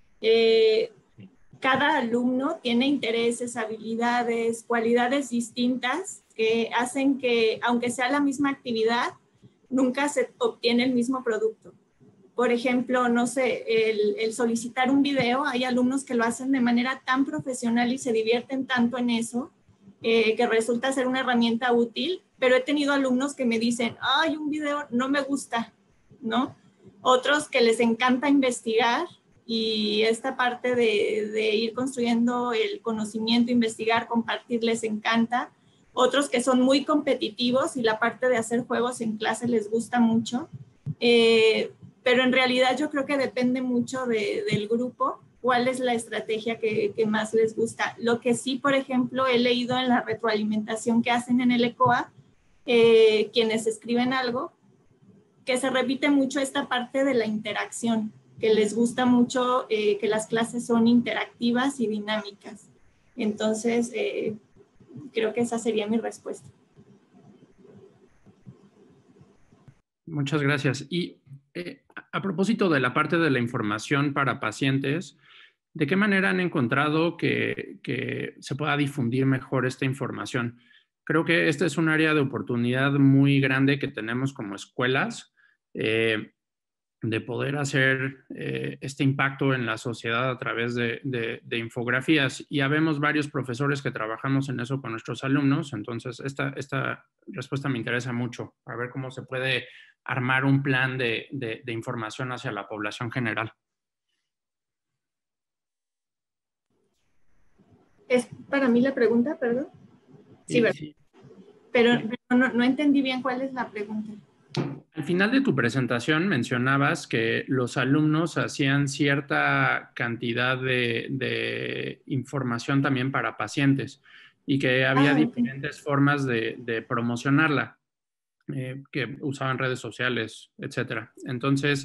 E: Cada alumno tiene intereses, habilidades, cualidades distintas que hacen que, aunque sea la misma actividad, nunca se obtiene el mismo producto. Por ejemplo, no sé, el solicitar un video, hay alumnos que lo hacen de manera tan profesional y se divierten tanto en eso, que resulta ser una herramienta útil, pero he tenido alumnos que me dicen, ay, un video no me gusta, ¿no? Otros que les encanta investigar y esta parte de ir construyendo el conocimiento, investigar, compartir, les encanta. Otros que son muy competitivos y la parte de hacer juegos en clase les gusta mucho. Pero en realidad yo creo que depende mucho del grupo, cuál es la estrategia que más les gusta. Lo que sí, por ejemplo, he leído en la retroalimentación que hacen en el ECOA, quienes escriben algo, que se repite mucho esta parte de la interacción, que les gusta mucho que las clases son interactivas y dinámicas. Entonces, creo que esa sería mi respuesta.
D: Muchas gracias. Y a propósito de la parte de la información para pacientes, ¿de qué manera han encontrado que se pueda difundir mejor esta información? Creo que este es un área de oportunidad muy grande que tenemos como escuelas, de poder hacer este impacto en la sociedad a través de infografías. Y habemos varios profesores que trabajamos en eso con nuestros alumnos, entonces esta respuesta me interesa mucho, a ver cómo se puede armar un plan de información hacia la población general.
E: ¿Es para mí la pregunta, perdón? Sí, ¿verdad?
D: Sí.
E: Pero no entendí bien cuál es la pregunta.
D: Al final de tu presentación mencionabas que los alumnos hacían cierta cantidad de información también para pacientes y que había diferentes formas de promocionarla, que usaban redes sociales, etcétera. Entonces,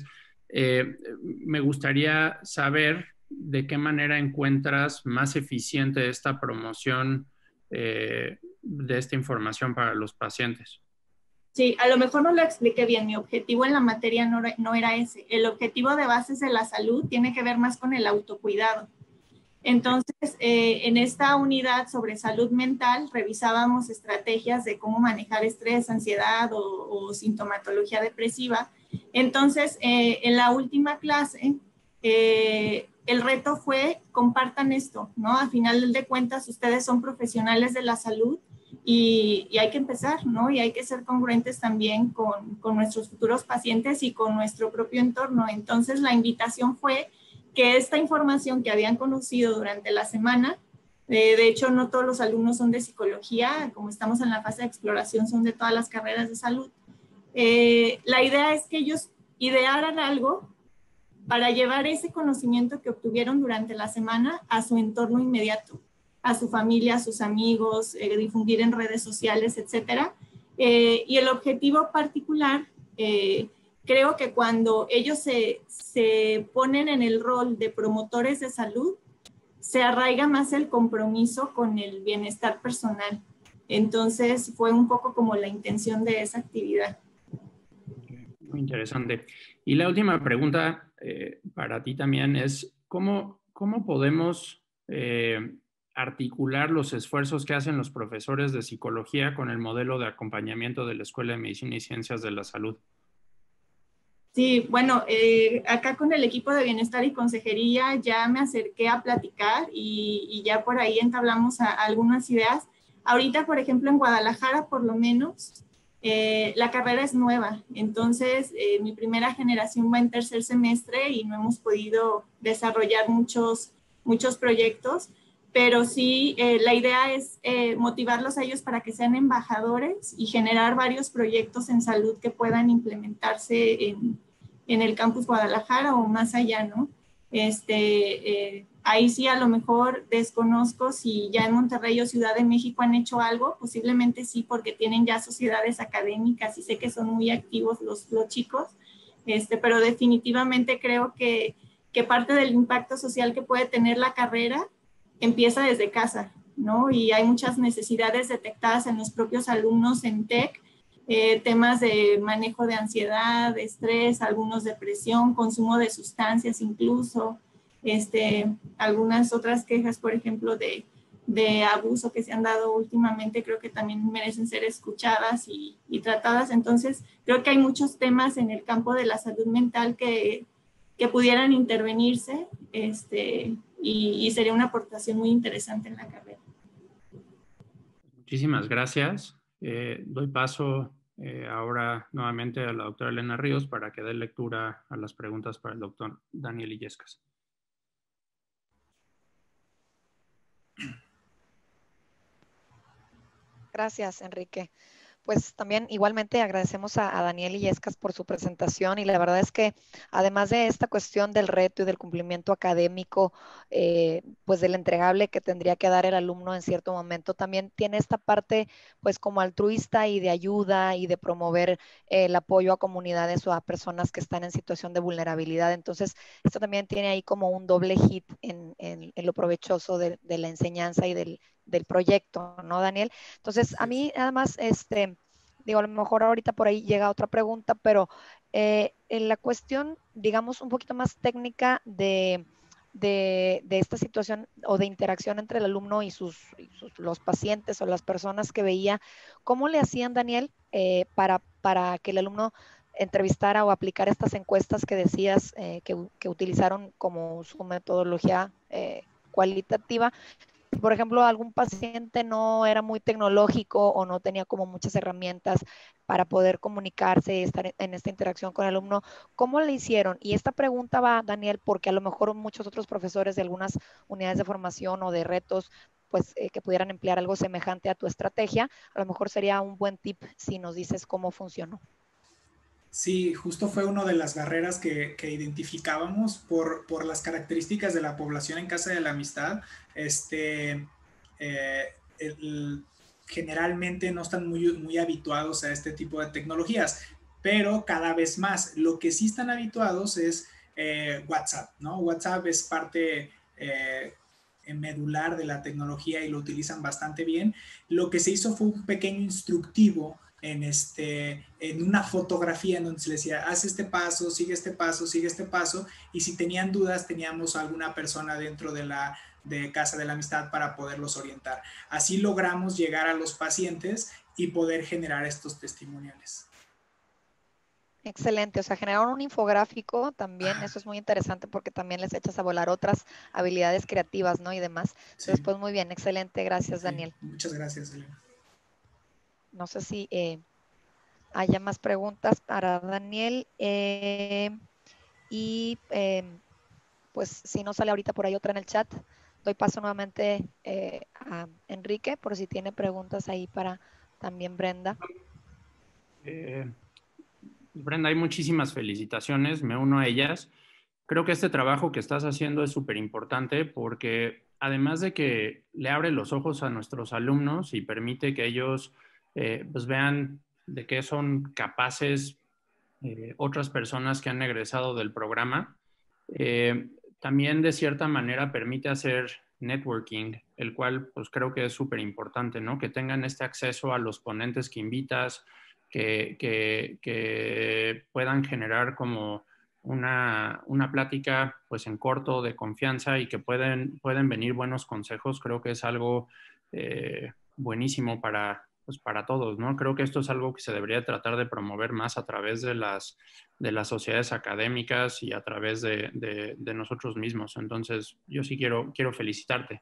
D: me gustaría saber de qué manera encuentras más eficiente esta promoción de esta información para los pacientes.
E: Sí, a lo mejor no lo expliqué bien. Mi objetivo en la materia no era ese. El objetivo de bases de la salud tiene que ver más con el autocuidado. Entonces, en esta unidad sobre salud mental, revisábamos estrategias de cómo manejar estrés, ansiedad o sintomatología depresiva. Entonces, en la última clase, el reto fue compartan esto, ¿no? A final de cuentas, ustedes son profesionales de la salud y hay que empezar, ¿no? Y hay que ser congruentes también con nuestros futuros pacientes y con nuestro propio entorno. Entonces, la invitación fue que esta información que habían conocido durante la semana, de hecho, no todos los alumnos son de psicología, como estamos en la fase de exploración, son de todas las carreras de salud. La idea es que ellos idearan algo para llevar ese conocimiento que obtuvieron durante la semana a su entorno inmediato, a su familia, a sus amigos, difundir en redes sociales, etcétera. Y el objetivo particular, creo que cuando ellos se ponen en el rol de promotores de salud, se arraiga más el compromiso con el bienestar personal. Entonces, fue un poco como la intención de esa actividad.
D: Muy interesante. Y la última pregunta para ti también es, ¿cómo podemos articular los esfuerzos que hacen los profesores de psicología con el modelo de acompañamiento de la Escuela de Medicina y Ciencias de la Salud?
E: Sí, bueno, acá con el equipo de bienestar y consejería ya me acerqué a platicar y ya por ahí entablamos algunas ideas. Ahorita, por ejemplo, en Guadalajara, por lo menos, la carrera es nueva. Entonces, mi primera generación va en tercer semestre y no hemos podido desarrollar muchos proyectos, pero sí, la idea es motivarlos a ellos para que sean embajadores y generar varios proyectos en salud que puedan implementarse en el campus Guadalajara o más allá, ¿no? Ahí sí a lo mejor desconozco si ya en Monterrey o Ciudad de México han hecho algo, posiblemente sí, porque tienen ya sociedades académicas y sé que son muy activos los chicos, pero definitivamente creo que parte del impacto social que puede tener la carrera empieza desde casa, ¿no? Y hay muchas necesidades detectadas en los propios alumnos en TEC, temas de manejo de ansiedad, de estrés, algunos depresión, consumo de sustancias incluso, algunas otras quejas, por ejemplo, de de abuso que se han dado últimamente, creo que también merecen ser escuchadas y tratadas. Entonces, creo que hay muchos temas en el campo de la salud mental que pudieran intervenirse, y sería una aportación muy interesante en la carrera.
D: Muchísimas gracias. Doy paso ahora nuevamente a la doctora Elena Ríos para que dé lectura a las preguntas para el doctor Daniel Illescas.
B: Gracias, Enrique. Pues también igualmente agradecemos a Daniel Illescas por su presentación, y la verdad es que además de esta cuestión del reto y del cumplimiento académico, pues del entregable que tendría que dar el alumno en cierto momento, también tiene esta parte pues como altruista y de ayuda y de promover el apoyo a comunidades o a personas que están en situación de vulnerabilidad. Entonces, esto también tiene ahí como un doble hit en lo provechoso de la enseñanza y del proyecto, ¿no, Daniel? Entonces, a mí nada más, digo, a lo mejor ahorita por ahí llega otra pregunta, pero en la cuestión, digamos, un poquito más técnica de esta situación o de interacción entre el alumno y los pacientes o las personas que veía, ¿cómo le hacían, Daniel, para que el alumno entrevistara o aplicara estas encuestas que decías que utilizaron como su metodología cualitativa? Por ejemplo, algún paciente no era muy tecnológico o no tenía como muchas herramientas para poder comunicarse y estar en esta interacción con el alumno, ¿cómo le hicieron? Y esta pregunta va, Daniel, porque a lo mejor muchos otros profesores de algunas unidades de formación o de retos, pues que pudieran emplear algo semejante a tu estrategia, a lo mejor sería un buen tip si nos dices cómo funcionó.
H: Sí, justo fue una de las barreras que identificábamos por las características de la población en Casa de la Amistad. Generalmente no están muy habituados a este tipo de tecnologías, pero cada vez más. Lo que sí están habituados es WhatsApp, ¿no? WhatsApp es parte medular de la tecnología y lo utilizan bastante bien. Lo que se hizo fue un pequeño instructivo en una fotografía en donde se les decía, haz este paso, sigue este paso, sigue este paso, y si tenían dudas teníamos alguna persona dentro de Casa de la Amistad para poderlos orientar. Así logramos llegar a los pacientes y poder generar estos testimoniales.
B: Excelente, o sea, generaron un infográfico también, eso es muy interesante porque también les echas a volar otras habilidades creativas, ¿no? Y demás. Entonces, pues muy bien, excelente, gracias, Daniel.
H: Muchas gracias, Elena.
B: No sé si haya más preguntas para Daniel, pues si no sale ahorita por ahí otra en el chat, doy paso nuevamente a Enrique por si tiene preguntas ahí para también Brenda.
D: Brenda, hay muchísimas felicitaciones, me uno a ellas. Creo que este trabajo que estás haciendo es súper importante porque además de que le abre los ojos a nuestros alumnos y permite que ellos pues vean de qué son capaces otras personas que han egresado del programa, también de cierta manera permite hacer networking, el cual pues creo que es súper importante, ¿no? Que tengan este acceso a los ponentes que invitas, que puedan generar como una plática pues en corto de confianza y que pueden venir buenos consejos. Creo que es algo buenísimo pues para todos, ¿no? Creo que esto es algo que se debería tratar de promover más a través de las sociedades académicas y a través de nosotros mismos. Entonces, yo sí quiero felicitarte.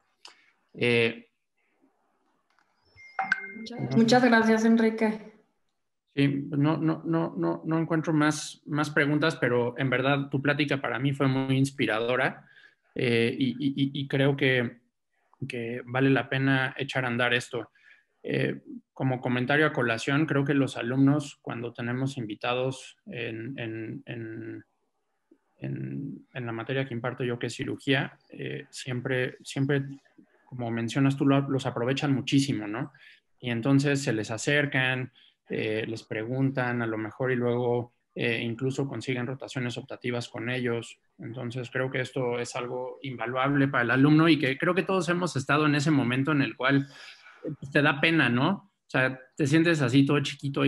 I: Muchas gracias, Enrique.
D: Sí, no encuentro más preguntas, pero en verdad tu plática para mí fue muy inspiradora y creo que vale la pena echar a andar esto. Como comentario a colación, creo que los alumnos, cuando tenemos invitados en la materia que imparto yo, que es cirugía, siempre, como mencionas tú, los aprovechan muchísimo, ¿no? Y entonces se les acercan, les preguntan a lo mejor y luego incluso consiguen rotaciones optativas con ellos. Entonces creo que esto es algo invaluable para el alumno y que creo que todos hemos estado en ese momento en el cual pues, te da pena, ¿no? O sea, te sientes así todo chiquito y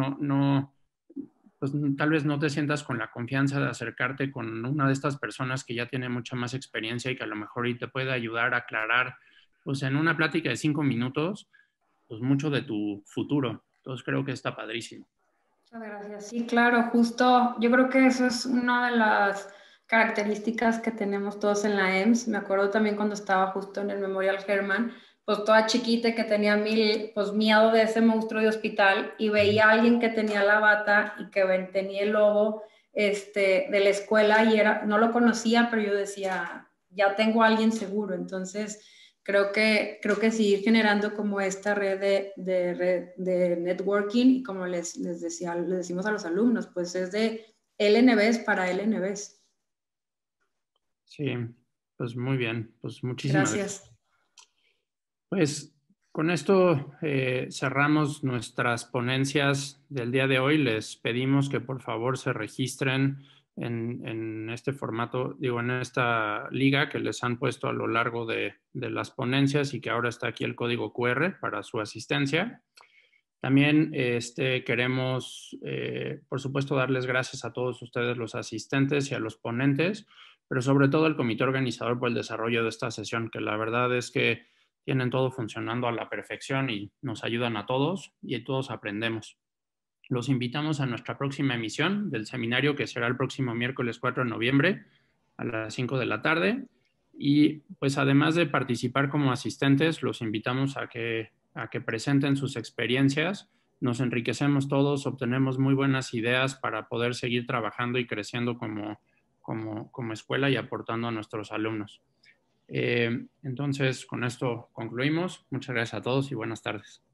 D: pues tal vez no te sientas con la confianza de acercarte con una de estas personas que ya tiene mucha más experiencia y que a lo mejor y te puede ayudar a aclarar pues en una plática de 5 minutos, pues mucho de tu futuro. Entonces creo que está padrísimo.
I: Muchas gracias. Sí, claro, justo yo creo que eso es una de las características que tenemos todos en la EMS. Me acuerdo también cuando estaba justo en el Memorial Hermann, pues toda chiquita y que tenía pues miedo de ese monstruo de hospital, y veía a alguien que tenía la bata y que tenía el logo de la escuela y no lo conocía, pero yo decía, ya tengo a alguien seguro. Entonces, creo que seguir generando como esta red de networking, y como les decimos a los alumnos, pues es de LNBs para LNBs.
D: Sí, pues muy bien, pues muchísimas gracias. Pues con esto cerramos nuestras ponencias del día de hoy. Les pedimos que por favor se registren en este formato, digo, en esta liga que les han puesto a lo largo de las ponencias, y que ahora está aquí el código QR para su asistencia. También queremos, por supuesto, darles gracias a todos ustedes, los asistentes, y a los ponentes, pero sobre todo al comité organizador por el desarrollo de esta sesión, que la verdad es que tienen todo funcionando a la perfección y nos ayudan a todos, y todos aprendemos. Los invitamos a nuestra próxima emisión del seminario, que será el próximo miércoles 4 de noviembre a las 5 de la tarde. Y pues además de participar como asistentes, los invitamos a que presenten sus experiencias. Nos enriquecemos todos, obtenemos muy buenas ideas para poder seguir trabajando y creciendo como escuela y aportando a nuestros alumnos. Entonces, con esto concluimos. Muchas gracias a todos y buenas tardes.